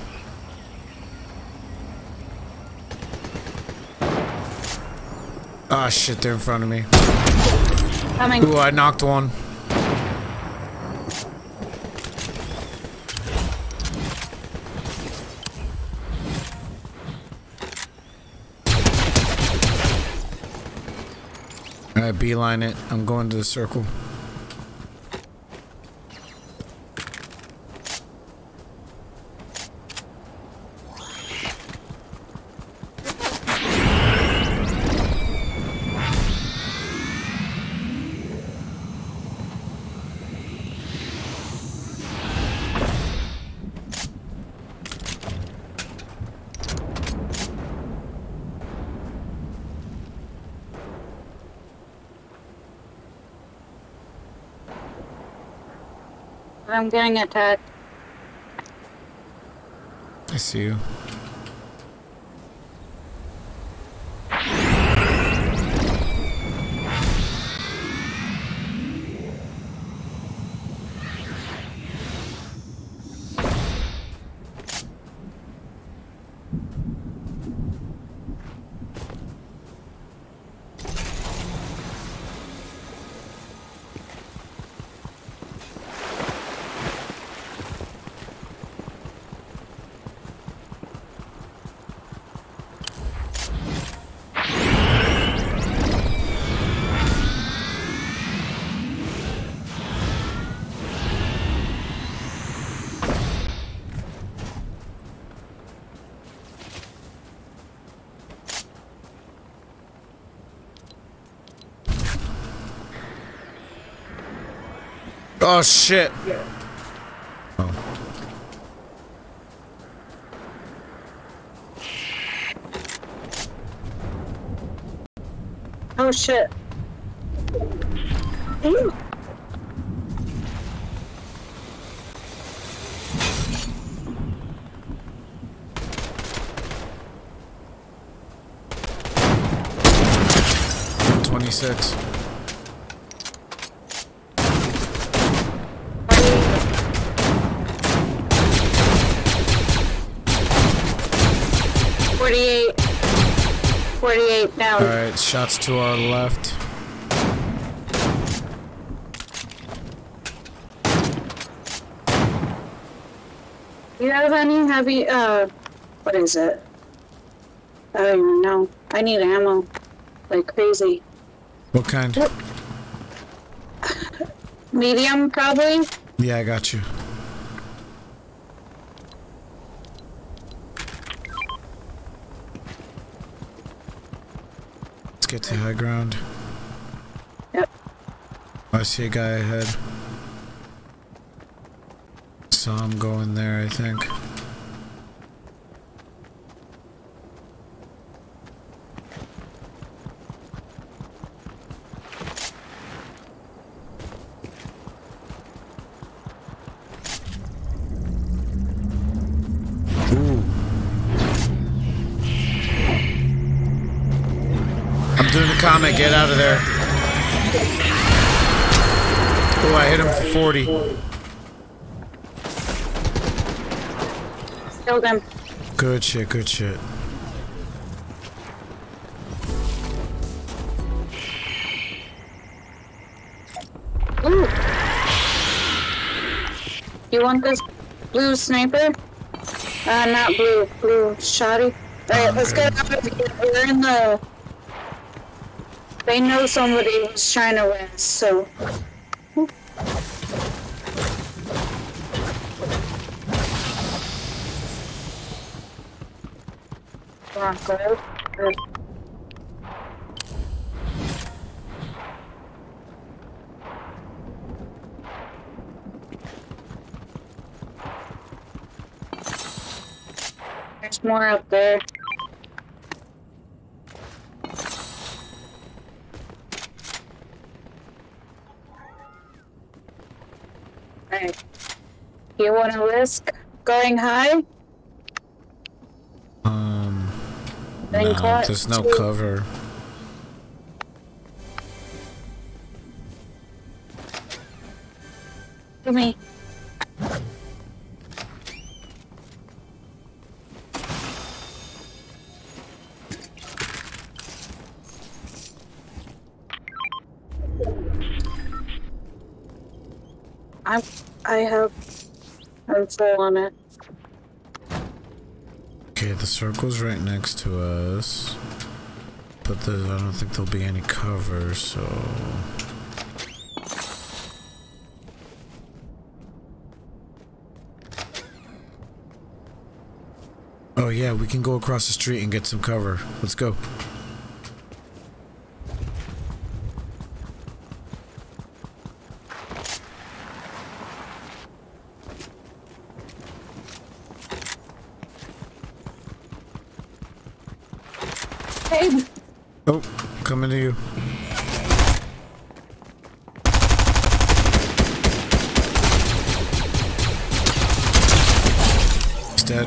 S1: Ah oh, shit, they're in front of me.
S3: Coming.
S1: Ooh, I knocked one. Alright, beeline it. I'm going to the circle.
S3: I'm getting attacked.
S1: I see you. Oh shit. Oh.
S3: Oh shit. Ooh.
S1: twenty-six.
S3: forty-eight. forty-eight down.
S1: Alright, shots to our left.
S3: Do you have any heavy, uh, what is it? I don't even know. I need ammo. Like crazy.
S1: What kind?
S3: Medium, probably?
S1: Yeah, I got you. Let's get to high ground.
S3: Yep.
S1: I see a guy ahead. So I'm going there, I think. Ooh. I'm doing the comment, get out of there. Oh, I hit him for forty.
S3: Killed him.
S1: Good shit, good shit.
S3: Ooh. You want this blue sniper? Uh, not blue, blue shoddy. Alright, let's get out of here. We're in the... They know somebody was trying to win, so... Come on, go. Good. There's more up there. Alright. You wanna risk going high?
S1: Um,
S3: Then
S1: no,
S3: caught
S1: there's no
S3: two.
S1: cover.
S3: To me. I'm, I have, I'm full on it.
S1: Okay, the circle's right next to us. But there's, I don't think there'll be any cover, so... Oh yeah, we can go across the street and get some cover. Let's go.
S3: Hey!
S1: Oh, coming to you. He's dead.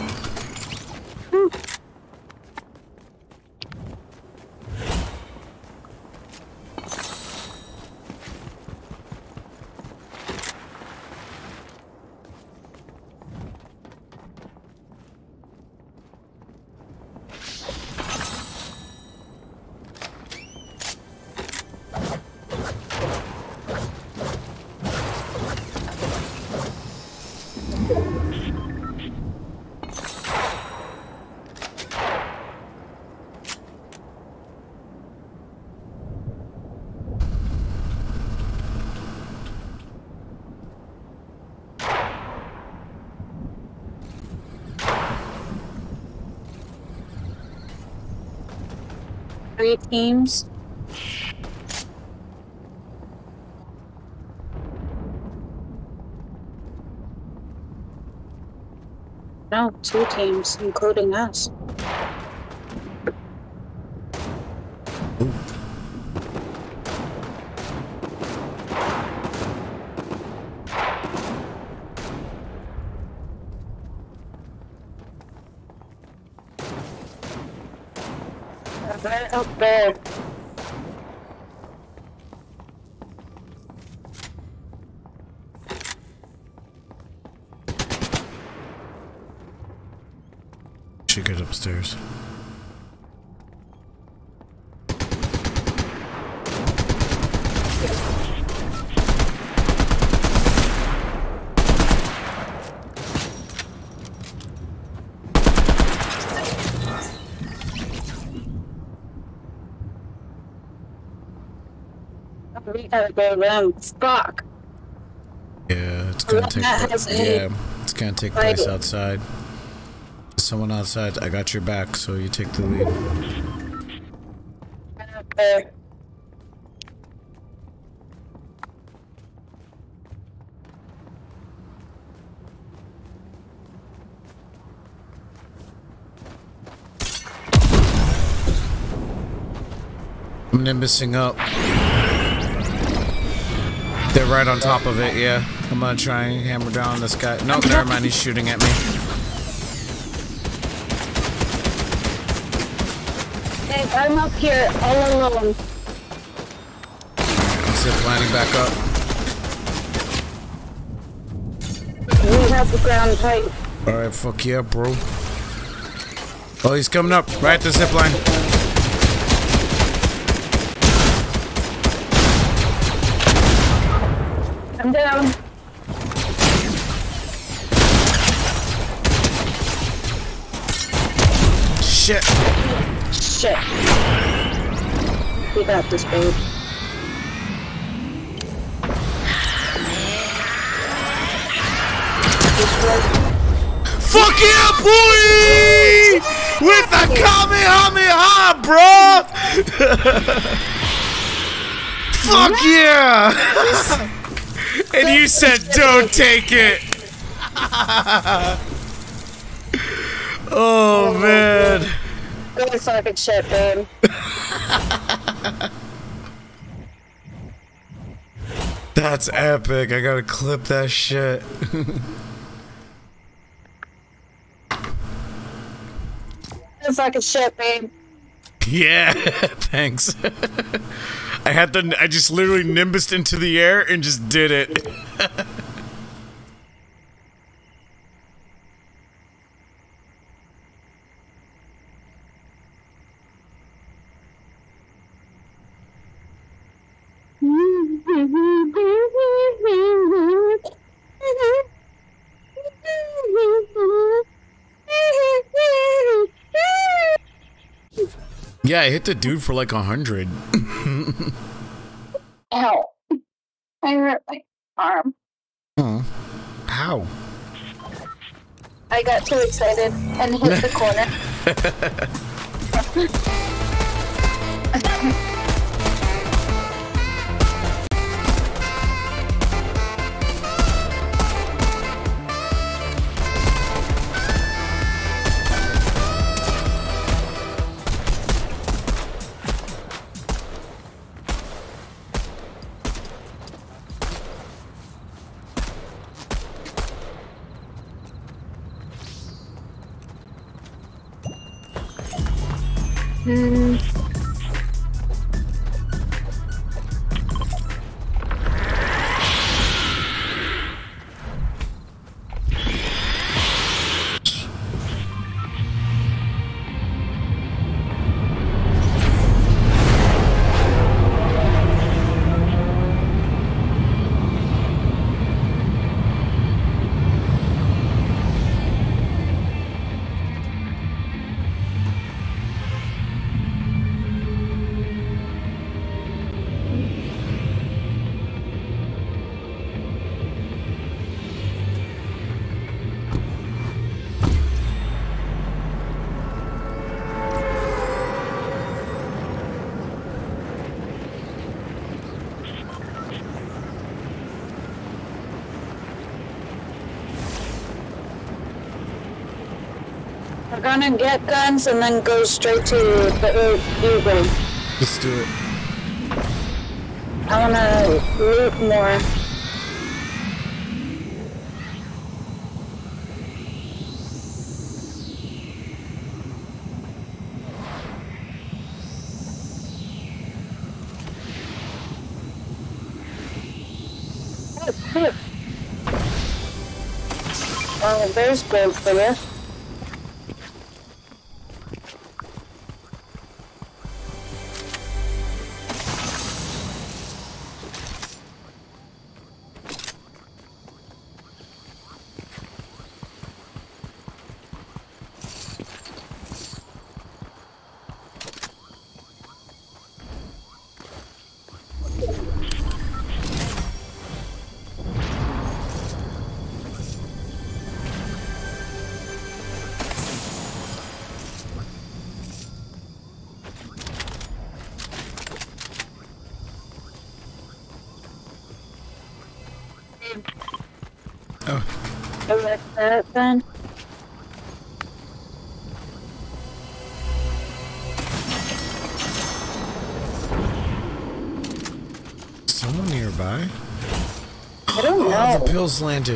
S3: Three teams. No, two teams, including us. Right up there.
S1: Should get upstairs.
S3: We gotta go around. Fuck.
S1: Yeah, it's gonna take place. Yeah, it's gonna take place outside. There's someone outside. I got your back, so you take the lead.
S3: Right up there.
S1: I'm nimbusing up. They're right on top of it, yeah. I'm gonna try and hammer down this guy. No, never mind, he's shooting at me.
S3: Hey, I'm up here all alone.
S1: Zip lining back up.
S3: We have the ground tight.
S1: Alright, fuck yeah, bro. Oh, he's coming up. Right at the zip line.
S3: I'm down.
S1: Shit.
S3: Shit. We got this, babe.
S1: Fuck yeah, boy! With the Kamehameha, bro! Fuck yeah! And you said don't take it! Oh, man.
S3: Good fucking shit, babe.
S1: That's epic. I gotta clip that shit.
S3: Good fucking shit, babe.
S1: Yeah, thanks. I had the. I just literally nimbused into the air and just did it. Yeah, I hit the dude for like a hundred.
S3: Ow. I hurt my arm.
S1: Oh. How?
S3: I got too excited and hit the corner. Hmm. We're gonna get guns and then go straight to the Uber.
S1: Let's do it.
S3: I wanna loot more. Oh, there's gold for you.
S1: Oh.
S3: I like that then.
S1: Someone nearby?
S3: I don't know.
S1: Oh, the pills landed.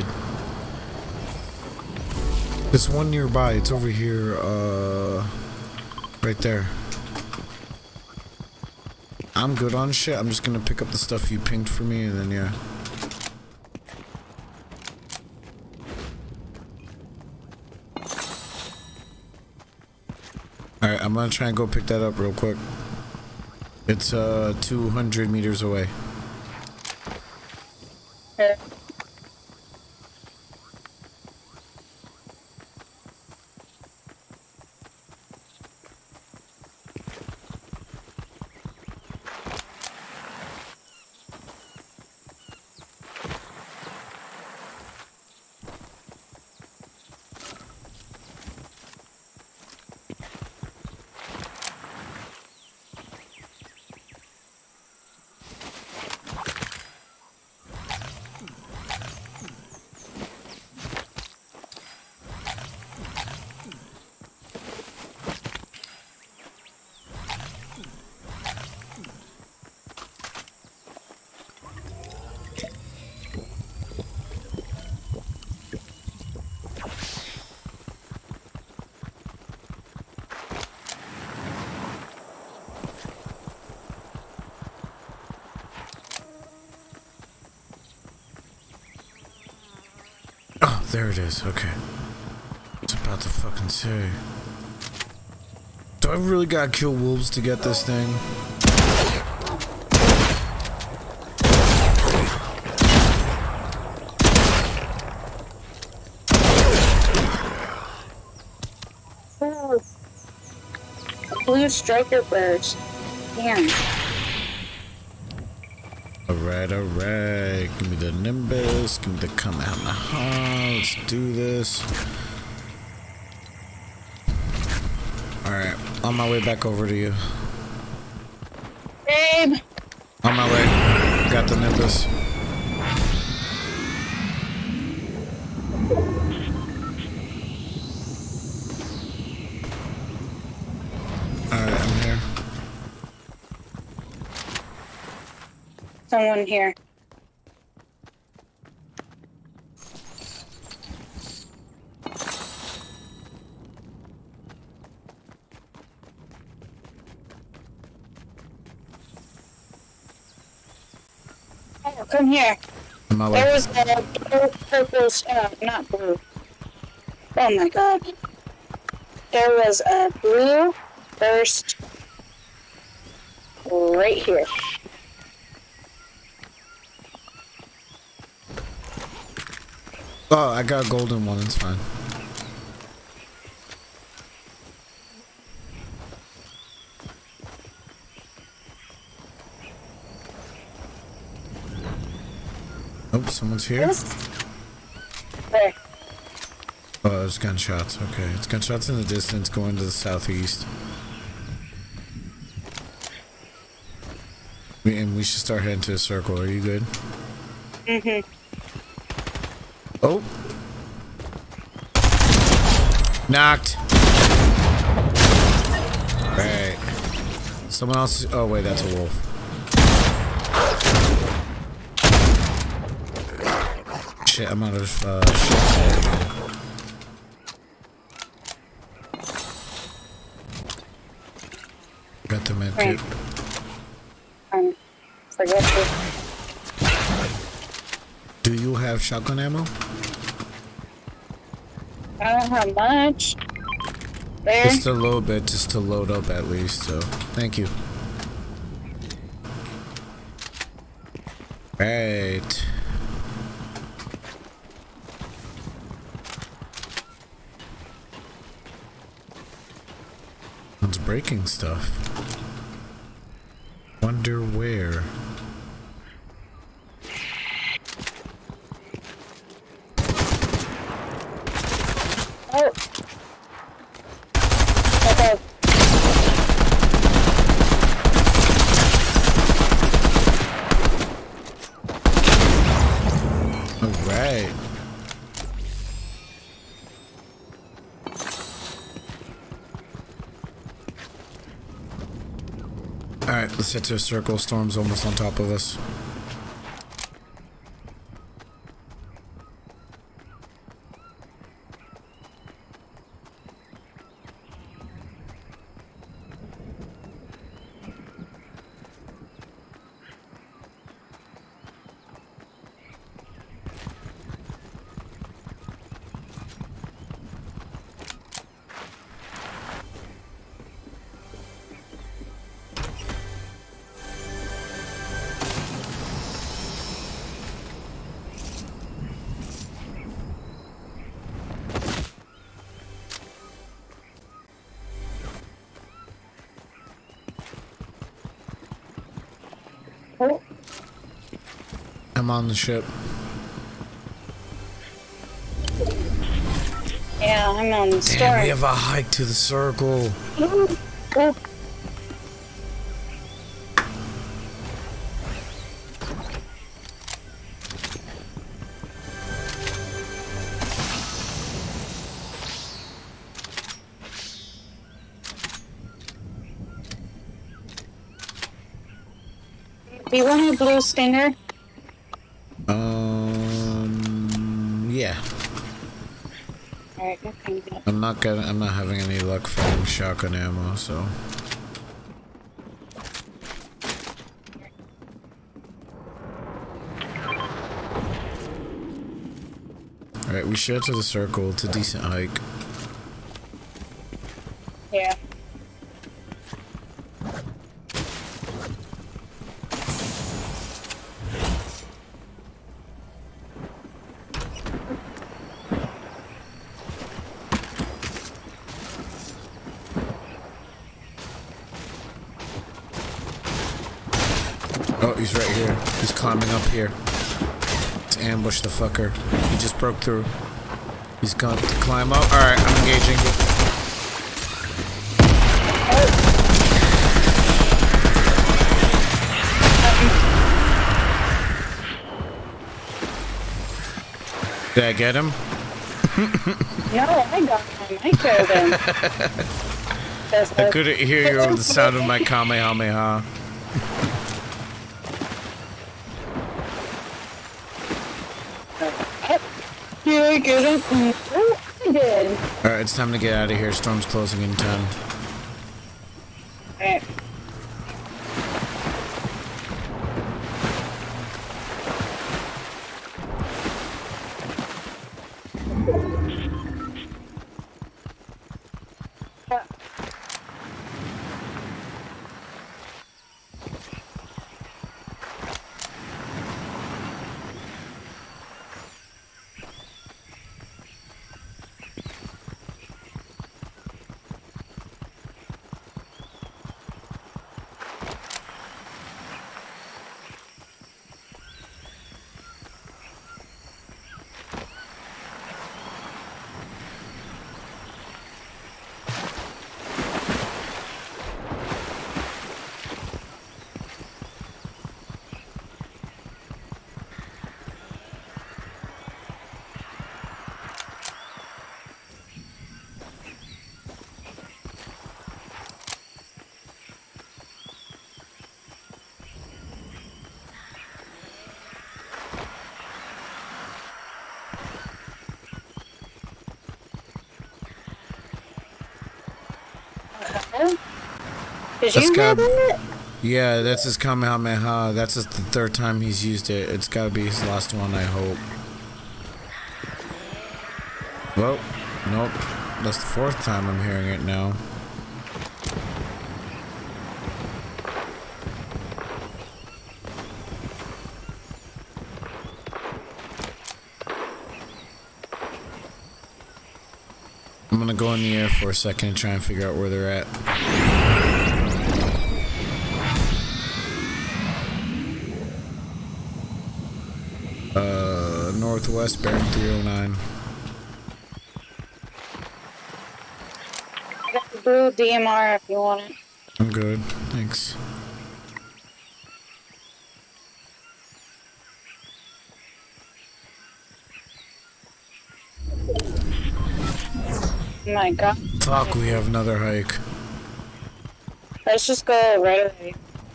S1: There's one nearby. It's over here, uh, right there. I'm good on shit. I'm just gonna pick up the stuff you pinged for me, and then yeah. Alright, I'm gonna try and go pick that up real quick. It's uh two hundred meters away.
S3: Uh,
S1: Oh, there it is. Okay. It's about to fucking say. Do I really gotta kill wolves to get this thing?
S3: oh, blue striker birds. Damn.
S1: Alright, alright. Give me the Nimbus. Give me the Kamehameha. Let's do this. Alright, on my way back over to you.
S3: Babe!
S1: On my way. Got the Nimbus. Alright, I'm here.
S3: Someone here. Oh, come here.
S1: On my way.
S3: There was a blue, purple, uh, not blue. Oh my god. There was a blue burst right here.
S1: Oh, I got a golden one. It's fine. Oh, someone's here.
S3: There.
S1: Oh, there's gunshots. Okay, it's gunshots in the distance going to the southeast. We, and we should start heading to a circle. Are you good?
S3: Mm-hmm.
S1: Oh. Knocked. Right. Someone else is, oh wait, that's a wolf. Shit, I'm out of uh, shit. Got the med kit.
S3: Um, forget you.
S1: Do you have shotgun ammo?
S3: I don't have much. There.
S1: Just a little bit, just to load up at least, so thank you. Right. It's breaking stuff. Wonder where.
S3: Oh. Okay.
S1: All right. All right, let's head to a circle. Storm's almost on top of us. I'm on the ship.
S3: Yeah, I'm on the store.
S1: Damn, we have a hike to the circle.
S3: Ooh, ooh. Do you want a blue stinger?
S1: Um, yeah.
S3: Alright, okay.
S1: I'm not getting. I'm not having any luck finding shotgun ammo, so. Alright, we should head to the circle. It's a decent hike.
S3: Yeah.
S1: Oh, he's right here. He's climbing up here. Let's ambush the fucker. He just broke through. He's going to climb up. Alright, I'm engaging. Did I get him?
S3: No, I got him. I killed him.
S1: I couldn't hear you over the sound of my Kamehameha.
S3: Did I get him? Oh, I did.
S1: Alright, it's time to get out of here. Storm's closing in ten.
S3: Alright. Did
S1: That's
S3: you hear
S1: got-
S3: that?
S1: Yeah, that's his Kamehameha. That's just the third time he's used it. It's gotta be his last one, I hope. Well, nope. That's the fourth time I'm hearing it now. I'm gonna go in the air for a second and try and figure out where they're at. Uh, northwest, bearing three oh nine.
S3: I got the blue D M R if you want it.
S1: I'm good, thanks.
S3: Oh my god.
S1: Fuck, we have another hike.
S3: Let's just go right away.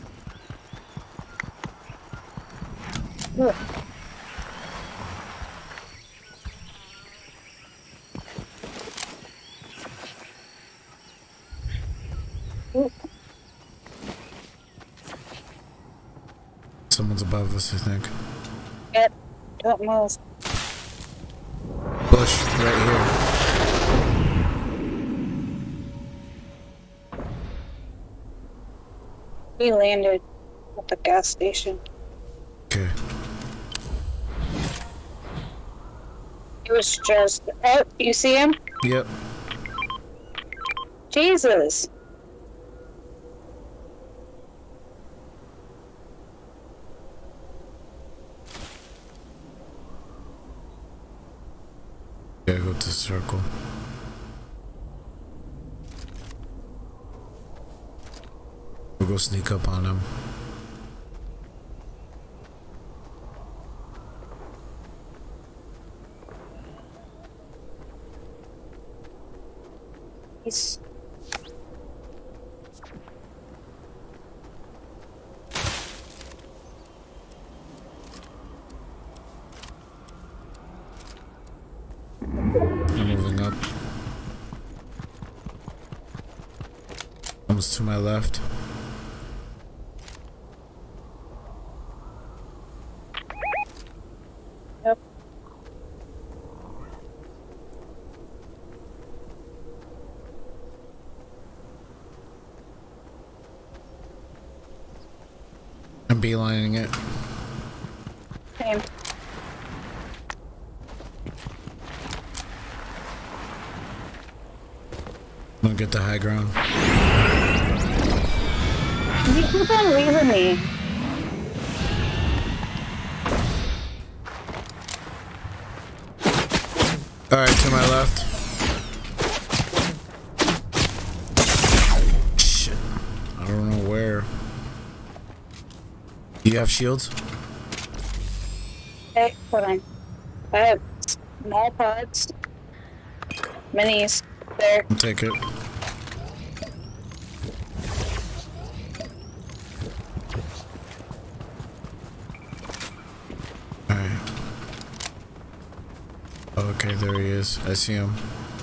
S3: Ooh. Ooh.
S1: Someone's above us, I think.
S3: Yep. Don't move.
S1: Bush, right here.
S3: We landed at the gas station.
S1: Okay.
S3: It was just... Oh, you see him?
S1: Yep.
S3: Jesus.
S1: Yeah, go to the circle. We'll go sneak up on him.
S3: He's...
S1: I'm moving up. Almost to my left.
S3: Yep.
S1: I'm beelining it.
S3: Same.
S1: I'm gonna get the high ground.
S3: You keep on leaving me.
S1: Alright, to my left. Shit. I don't know where. Do you have shields?
S3: Hey, hold on. I have small pods. Minis. There.
S1: I'll take it. Alright. Okay, there he is. I see him.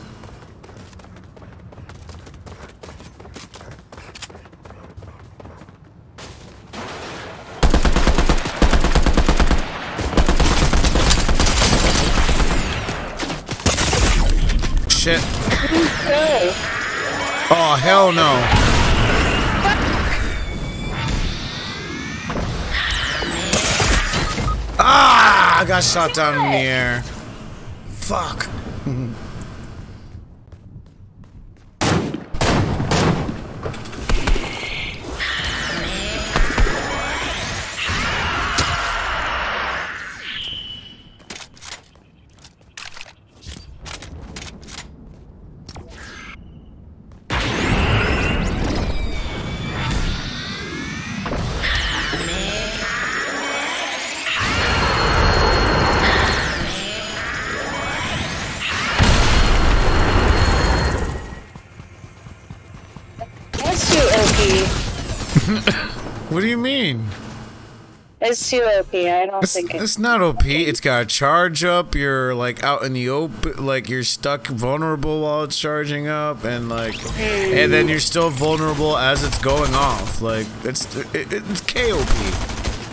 S1: Shit.
S3: Go.
S1: Oh, hell no. Ah, I got shot down in the air. Fuck.
S3: That's too O P.
S1: What do you mean?
S3: It's too O P. I don't
S1: It's,
S3: think it.
S1: it's not O P. It's got a charge up. You're like out in the open, like you're stuck vulnerable while it's charging up, and like, and then you're still vulnerable as it's going off. Like it's it, it's K O P.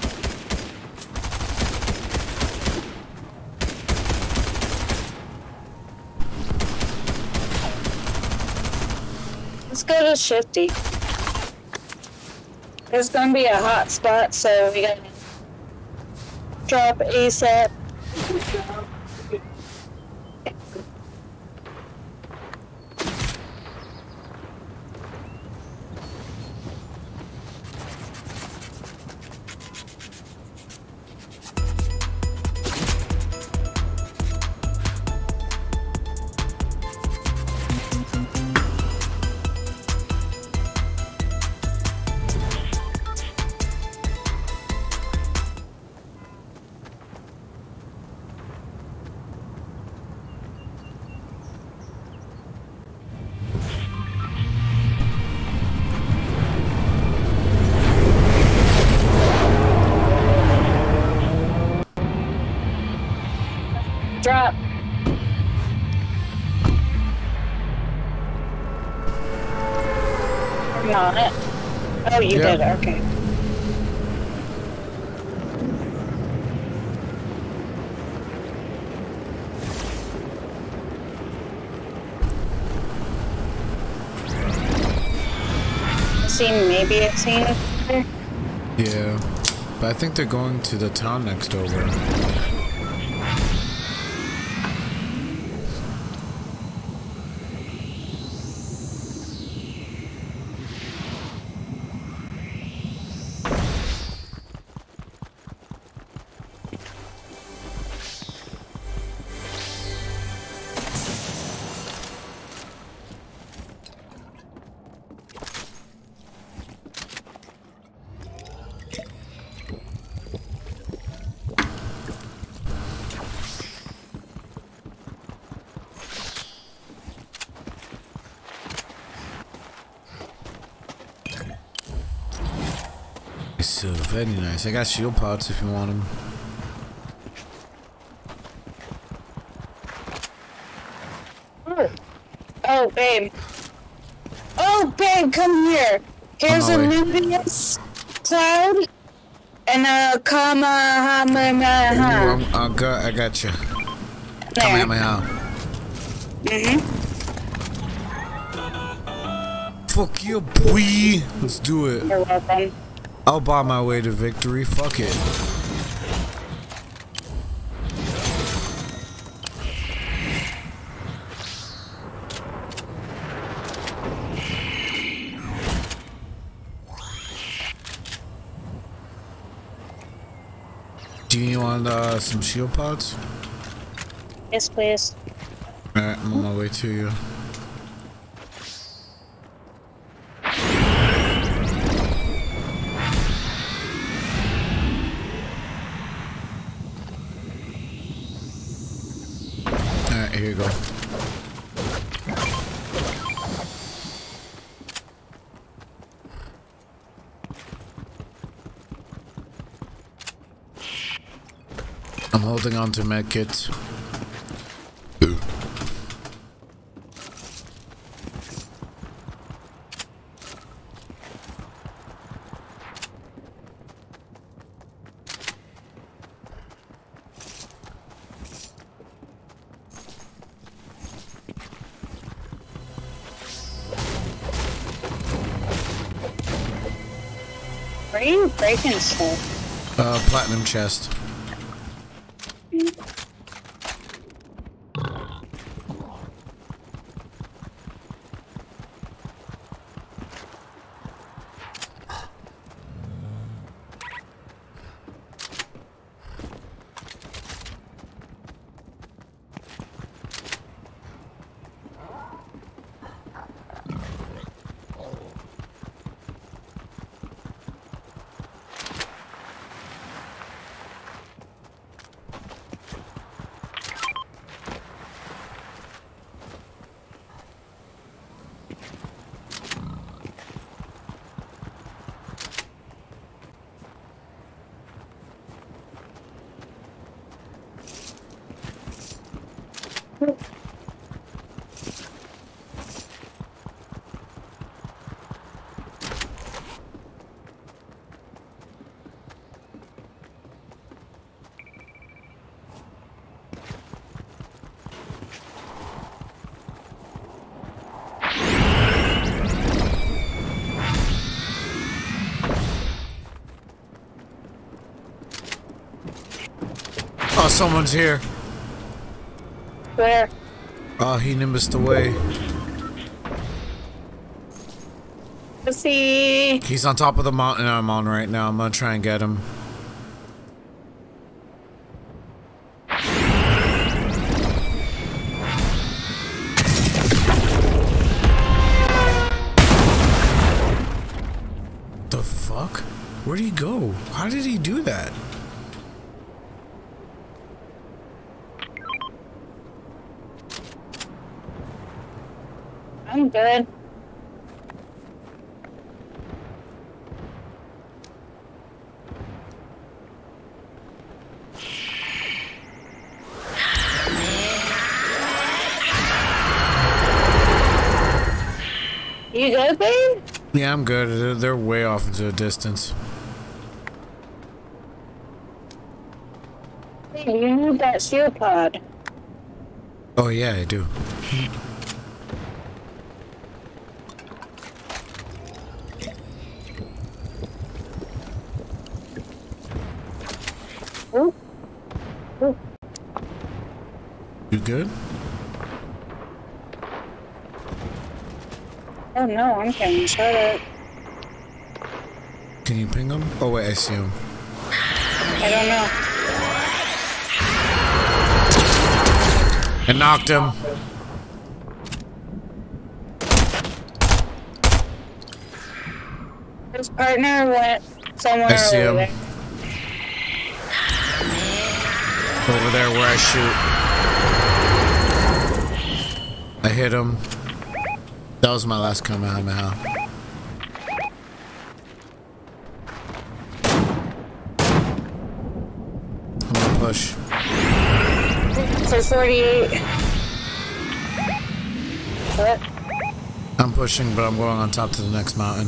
S3: Let's go to Shifty. There's gonna be a hot spot, so we gotta drop ASAP. Drop. Are you on it? Oh, you
S1: Yeah.
S3: did. Okay. I see maybe a scene there.
S1: Yeah, but I think they're going to the town next over. So very nice. I got shield pots if you want them.
S3: Oh, oh, babe. Oh, babe, come here. Here's a Nubius cloud and a Kamehameha.
S1: Ooh, I got, I got you.
S3: There.
S1: Kamehameha.
S3: Mhm.
S1: Fuck you, boy. Let's do it.
S3: You're welcome.
S1: I'll buy my way to victory. Fuck it. Do you want uh, some shield pods?
S3: Yes, please.
S1: Alright, I'm on my way to you. Alright, here you go. I'm holding on to medkits.
S3: Where are you breaking stuff?
S1: Uh, platinum chest. Oh, someone's here.
S3: Where?
S1: Oh, he nimbused away.
S3: Let's see.
S1: He's on top of the mountain I'm on right now. I'm gonna try and get him. The fuck? Where'd he go? How did he do that?
S3: I'm good. You good, babe?
S1: Yeah, I'm good. They're, they're way off into the distance.
S3: Babe, you need that shield pod.
S1: Oh yeah, I do.
S3: Ooh. Ooh.
S1: You good?
S3: Oh no, I'm getting shut up.
S1: Can you ping him? Oh wait, I see him.
S3: I don't know.
S1: I knocked him.
S3: His partner went somewhere
S1: I see
S3: over
S1: him.
S3: there.
S1: Over there where I shoot. I hit him. That was my last Kamehameha.
S3: forty-eight. What?
S1: I'm pushing, but I'm going on top to the next mountain.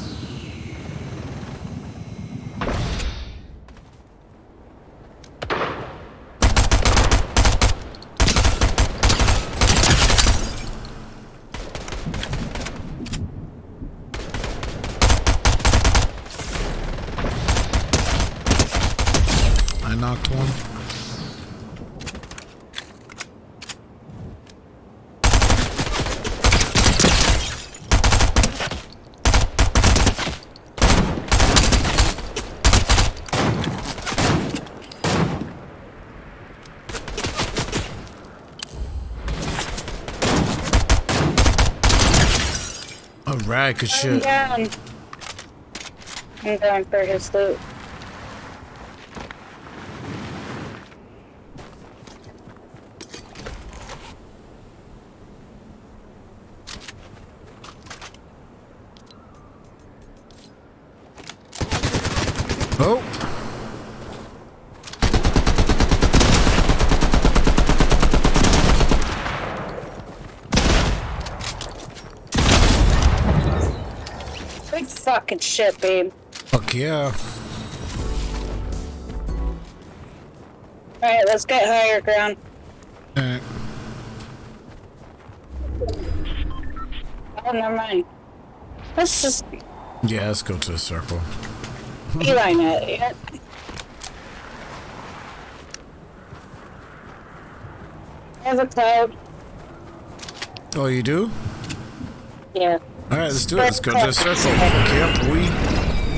S1: I knocked one. Alright, good shit.
S3: I'm down. I'm going for his loot.
S1: Oh!
S3: Big fucking shit, babe.
S1: Fuck yeah.
S3: Alright, let's get higher ground.
S1: Alright.
S3: Oh, never mind. Let's just
S1: Yeah, let's go to the circle.
S3: beeline it, yeah. I have a cloud.
S1: Oh, you do?
S3: Yeah.
S1: Alright, let's do it. Let's go to the circle. Fuck yeah, boy.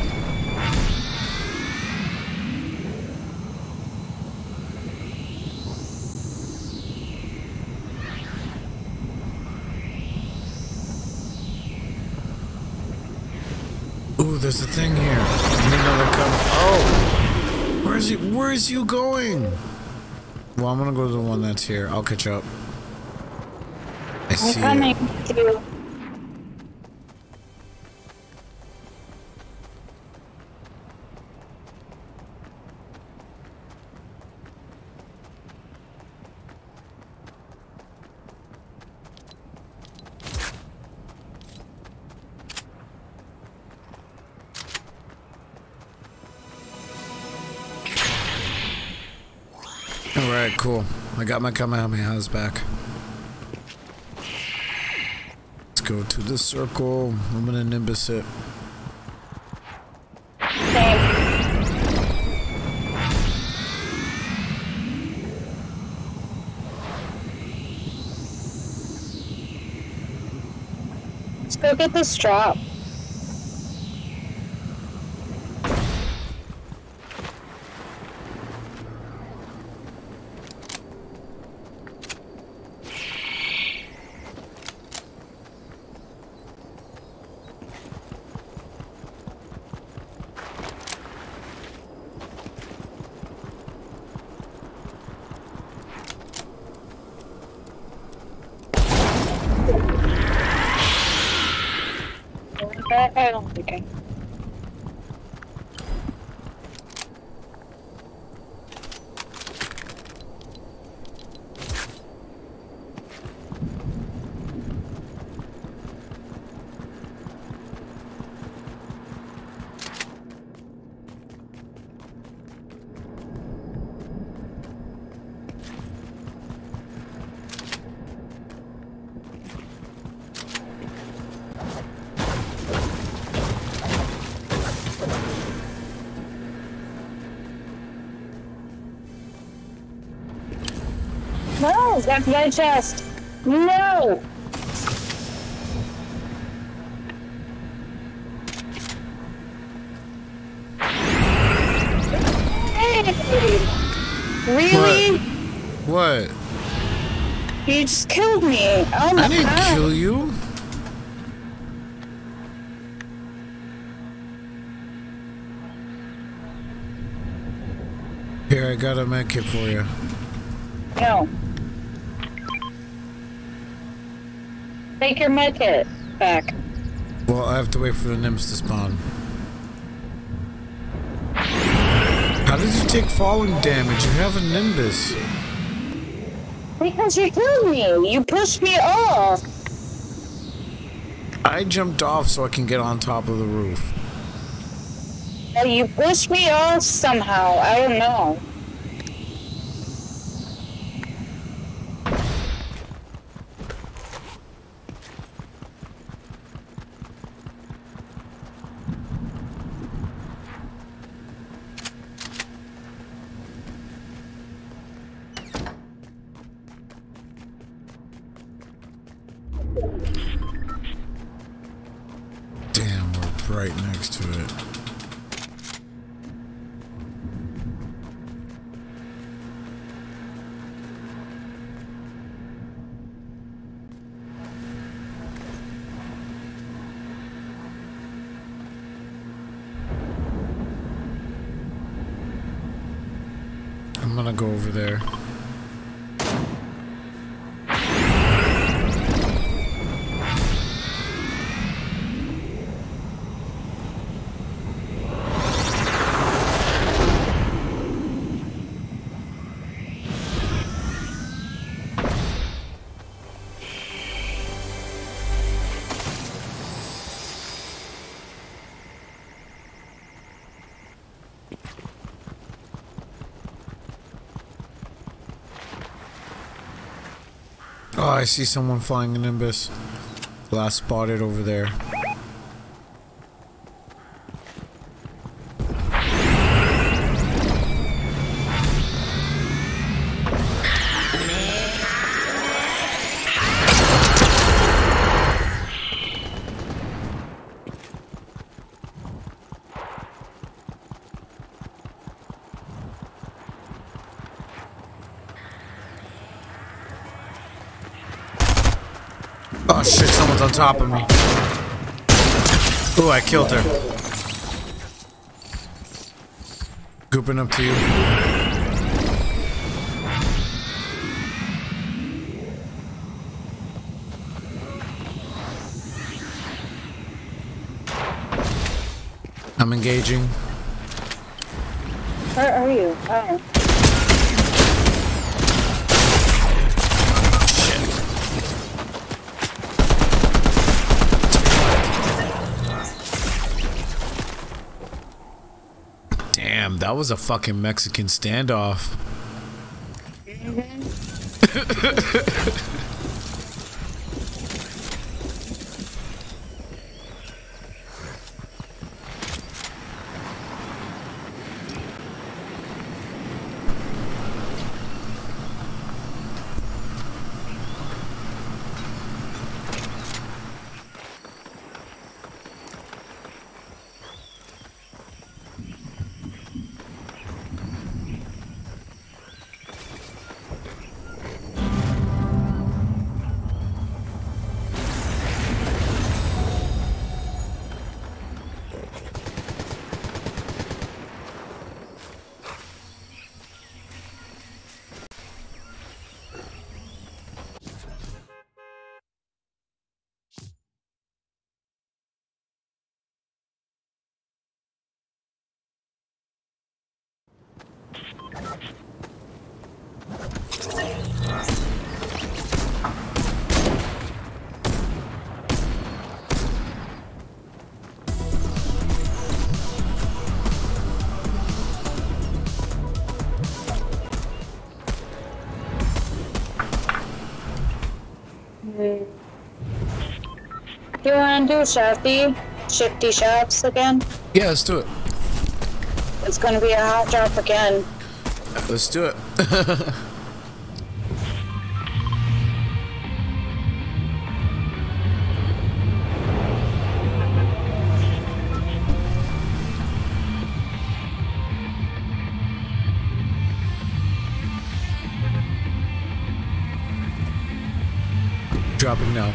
S1: Ooh, there's a thing here. Another come. Oh! Where's he? Where's you going? Well, I'm gonna go to the one that's here. I'll catch up. I
S3: I'm
S1: see
S3: coming
S1: it.
S3: to you.
S1: Alright, cool. I got my Kamehameha's back. Let's go to the circle. I'm gonna nimbus it.
S3: Let's go get this drop. I don't think I. No, that's my chest. No. Hey. Really?
S1: What?
S3: You just killed me. Oh my
S1: I didn't
S3: god.
S1: kill you. Here, I got a med kit for you.
S3: No. Take your med kit back.
S1: Well, I have to wait for the nymphs to spawn. How did you take falling damage? You have a Nimbus.
S3: Because you killed me. You pushed me off.
S1: I jumped off so I can get on top of the roof.
S3: Well, you pushed me off somehow. I don't know.
S1: Damn, we're right next to it. I'm gonna go over there. Oh, I see someone flying an Nimbus. Last spotted over there. Oh shit, someone's on top of me. Ooh, I killed her. Gooping up to you. I'm engaging.
S3: Where are you? Oh. Damn, that was a fucking Mexican standoff. Mm-hmm. Do you want to do shifty, shifty shops again?
S1: Yeah, let's do it.
S3: It's going to be a hot drop again.
S1: Let's do it. Dropping now.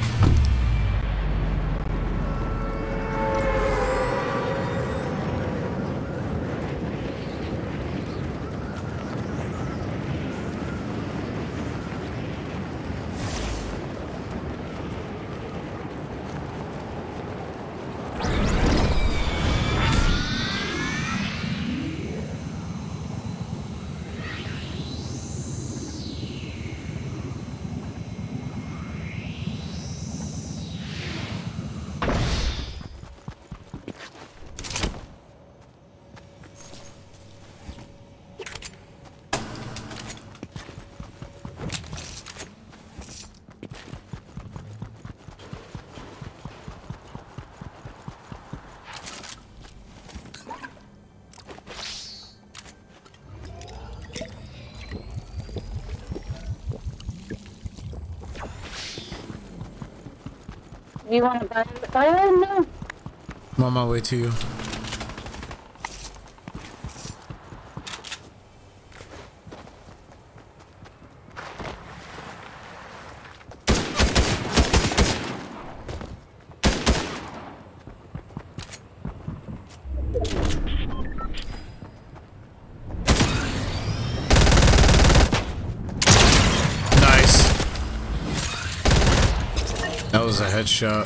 S3: You want to buy it? Buy it? No.
S1: I'm on my way to you. That was a headshot.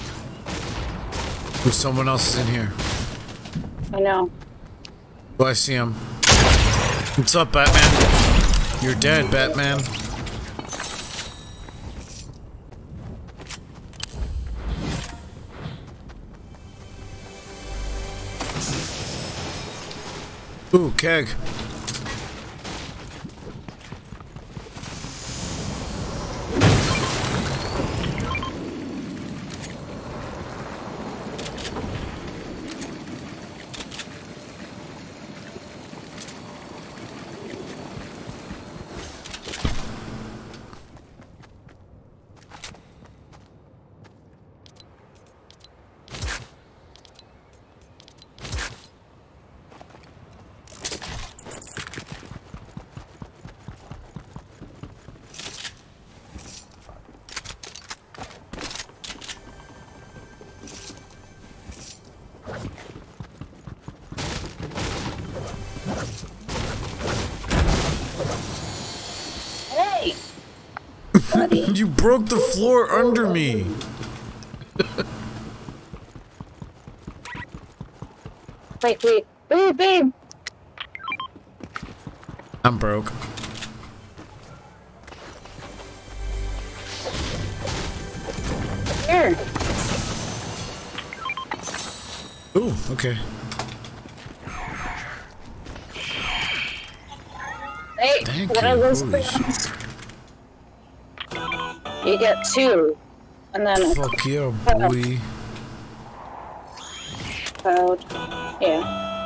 S1: Ooh, someone else is in here.
S3: I know.
S1: Oh, I see him. What's up, Batman? You're dead, Batman. Ooh, keg. You broke the floor under me.
S3: Wait, wait, wait, babe.
S1: I'm broke.
S3: Here.
S1: Ooh, okay.
S3: Hey,
S1: Thank
S3: what
S1: you.
S3: are those
S1: Holy
S3: things? You get two, and then
S1: fuck yeah, boy.
S3: cloud. Yeah.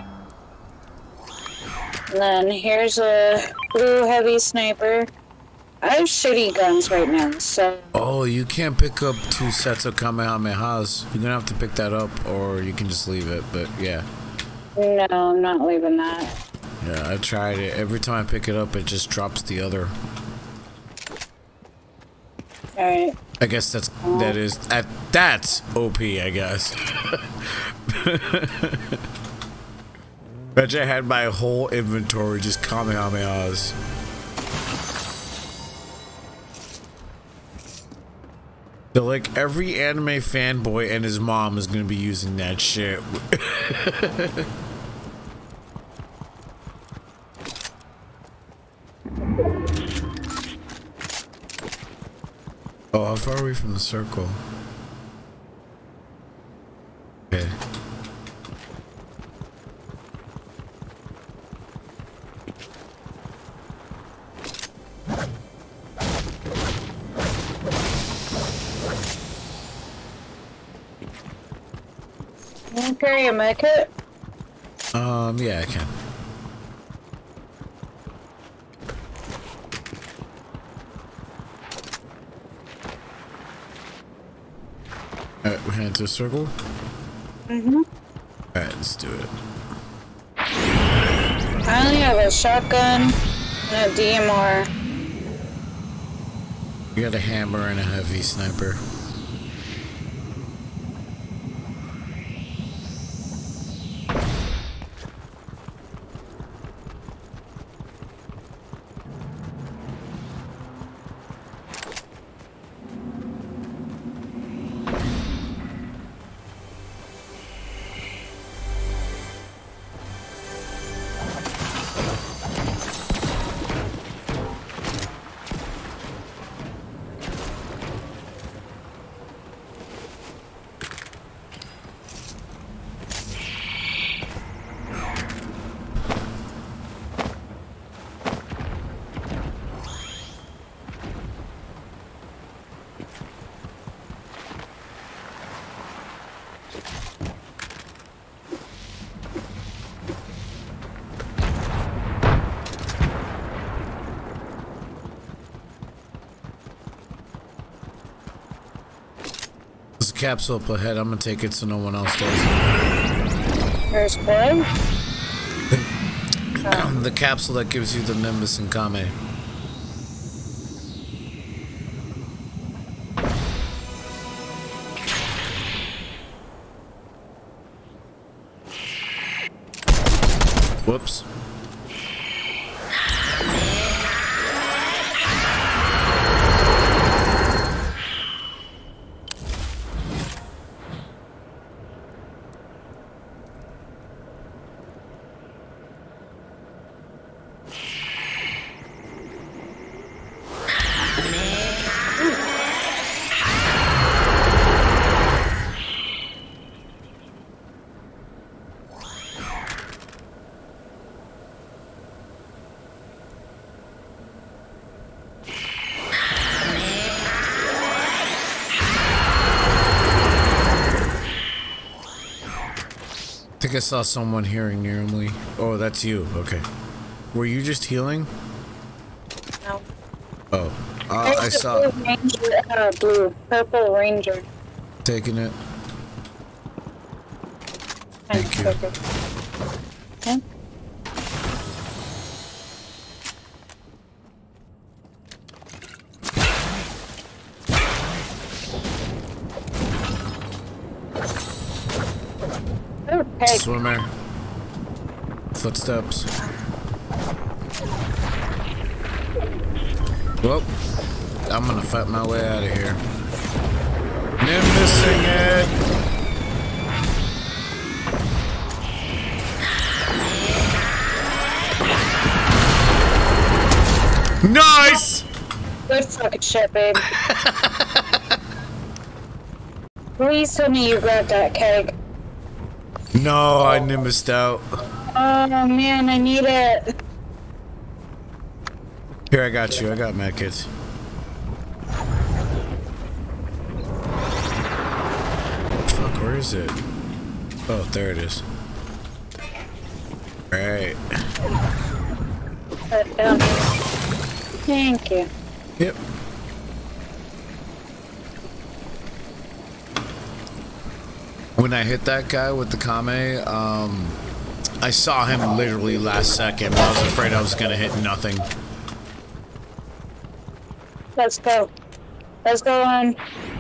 S3: And then here's a blue heavy sniper. I have shitty guns right now, so.
S1: Oh, you can't pick up two sets of Kamehamehas. You're gonna have to pick that up, or you can just leave it. But yeah.
S3: No, I'm not leaving that.
S1: Yeah, I tried it. Every time I pick it up, it just drops the other.
S3: Alright.
S1: I guess that's oh. that is at that's O P. I guess. Bet you I had my whole inventory just Kamehamehas. So like every anime fanboy and his mom is gonna be using that shit. Oh, how far are we from the circle? Okay.
S3: Can you carry a medkit?
S1: Um, yeah, I can. Alright, we're heading to a circle?
S3: Mm-hmm.
S1: Alright, let's do it.
S3: I only have a shotgun and a D M R.
S1: We got a hammer and a heavy sniper. capsule up ahead. I'm gonna take it so no one else does.
S3: There's what?
S1: Um, the capsule that gives you the Nimbus and Kame. Whoops. I think I saw someone healing near me. Oh, that's you. Okay. Were you just healing?
S3: No.
S1: Oh. Uh, I saw.
S3: Blue ranger, uh, blue, purple ranger.
S1: Taking it. Thank you.
S3: Okay. Okay.
S1: Swimmer. Footsteps. Well, I'm gonna fight my way out of here. Nimbusing it. Nice!
S3: Good fucking shit, babe. Please tell me you grabbed that keg.
S1: No, I nimbused out.
S3: Oh man, I need it.
S1: Here, I got you. I got medkits. Fuck, where is it? Oh, there it is. Alright.
S3: Put it down. Thank you.
S1: Yep. When I hit that guy with the Kame, um, I saw him literally last second. I was afraid I was gonna hit nothing.
S3: Let's go. Let's go on.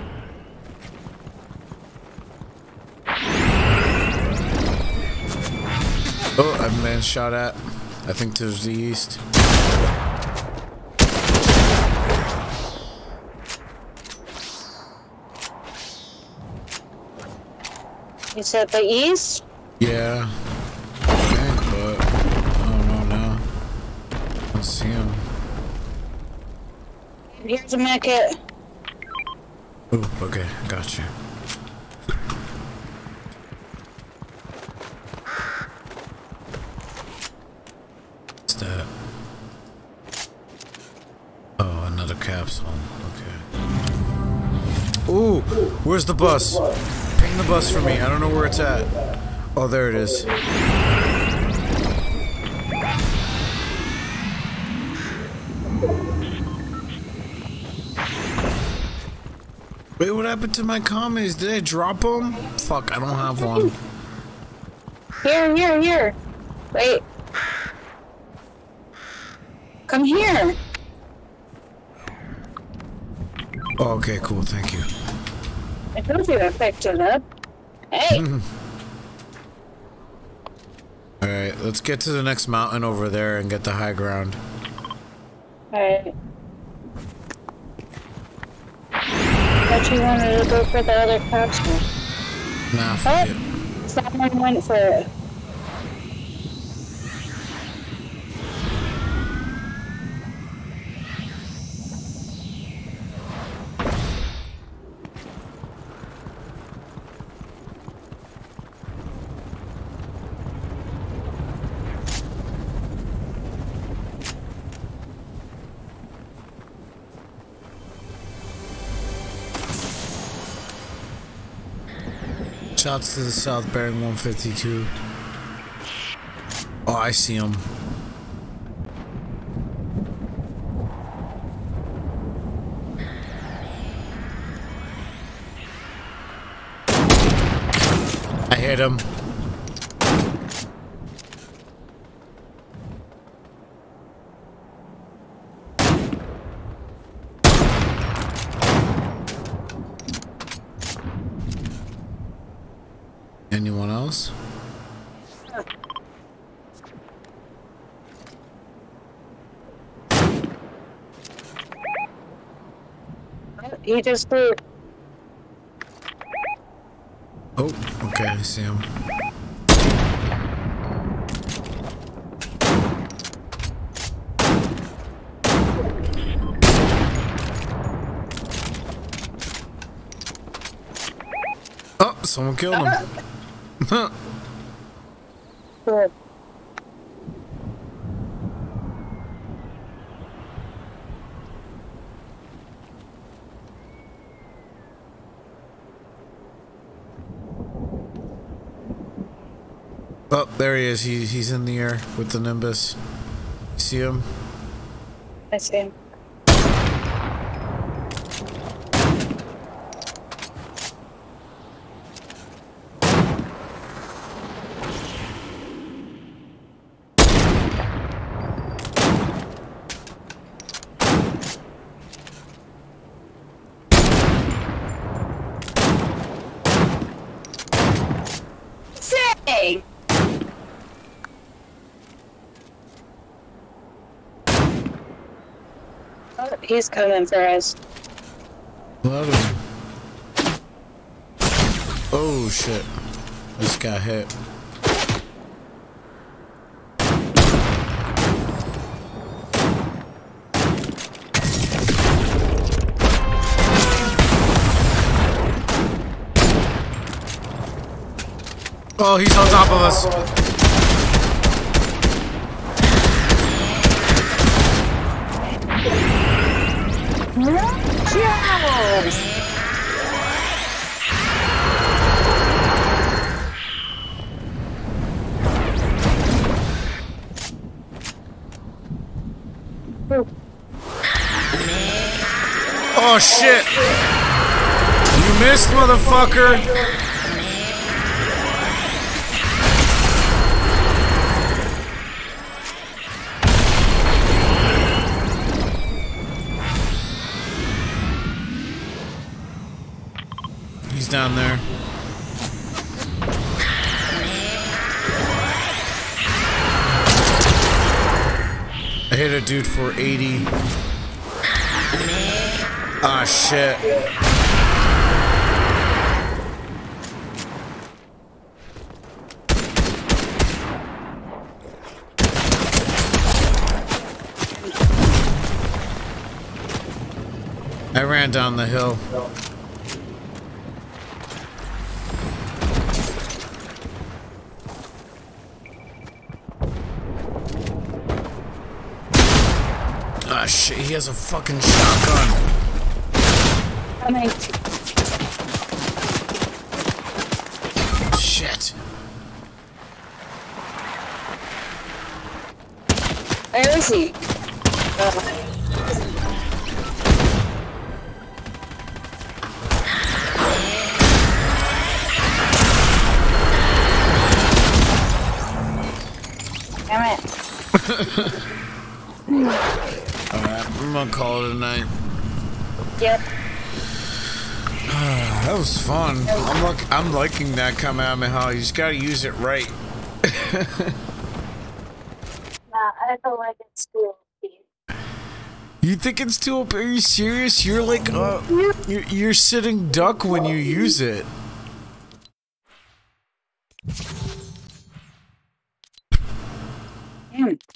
S1: Oh, I've been shot at. I think to the east.
S3: You said the east?
S1: Yeah. I think, but I don't know now. Let's see him.
S3: Here's a medkit.
S1: Oh, okay, got you. What's that? Oh, another capsule. Okay. Ooh, where's the bus? Ping the bus for me. I don't know where it's at. Oh, there it is. Wait, what happened to my comments? Did I drop them? Fuck, I don't have one.
S3: Here, here, here. Wait. Come here.
S1: Oh, okay, cool, thank you.
S3: I told you I picked it up. Hey.
S1: Alright, let's get to the next mountain over there and get the high ground.
S3: Alright. Thought you wanted to go for the other capsule.
S1: Nah, fuck it.
S3: Oh, someone went for it.
S1: Shots to the south, bearing one fifty-two. Oh, I see him. I hit him. Anyone else?
S3: He just flew.
S1: Oh, okay, I see him. Oh, someone killed him.
S3: Cool.
S1: Oh, there he is. He, he's in the air with the Nimbus. You see him?
S3: I see him. Say! Oh, he's coming for us.
S1: Blood him. Oh shit. This got hit. Oh, he's on top of us. Oh shit! You missed, motherfucker! He's down there. I hit a dude for eighty. Ah, shit. I ran down the hill. Ah, shit, he has a fucking shotgun.
S3: Coming.
S1: Shit.
S3: Where is he? Oh. Damn it.
S1: Alright, I'm gonna call it a night.
S3: Yep.
S1: That was fun. I'm, like, I'm liking that Kamehameha. You just gotta use it right.
S3: Nah, I feel like it's cool.
S1: You think it's too up? Are you serious? You're like, uh, you're, you're sitting duck when you use it.
S3: Damn.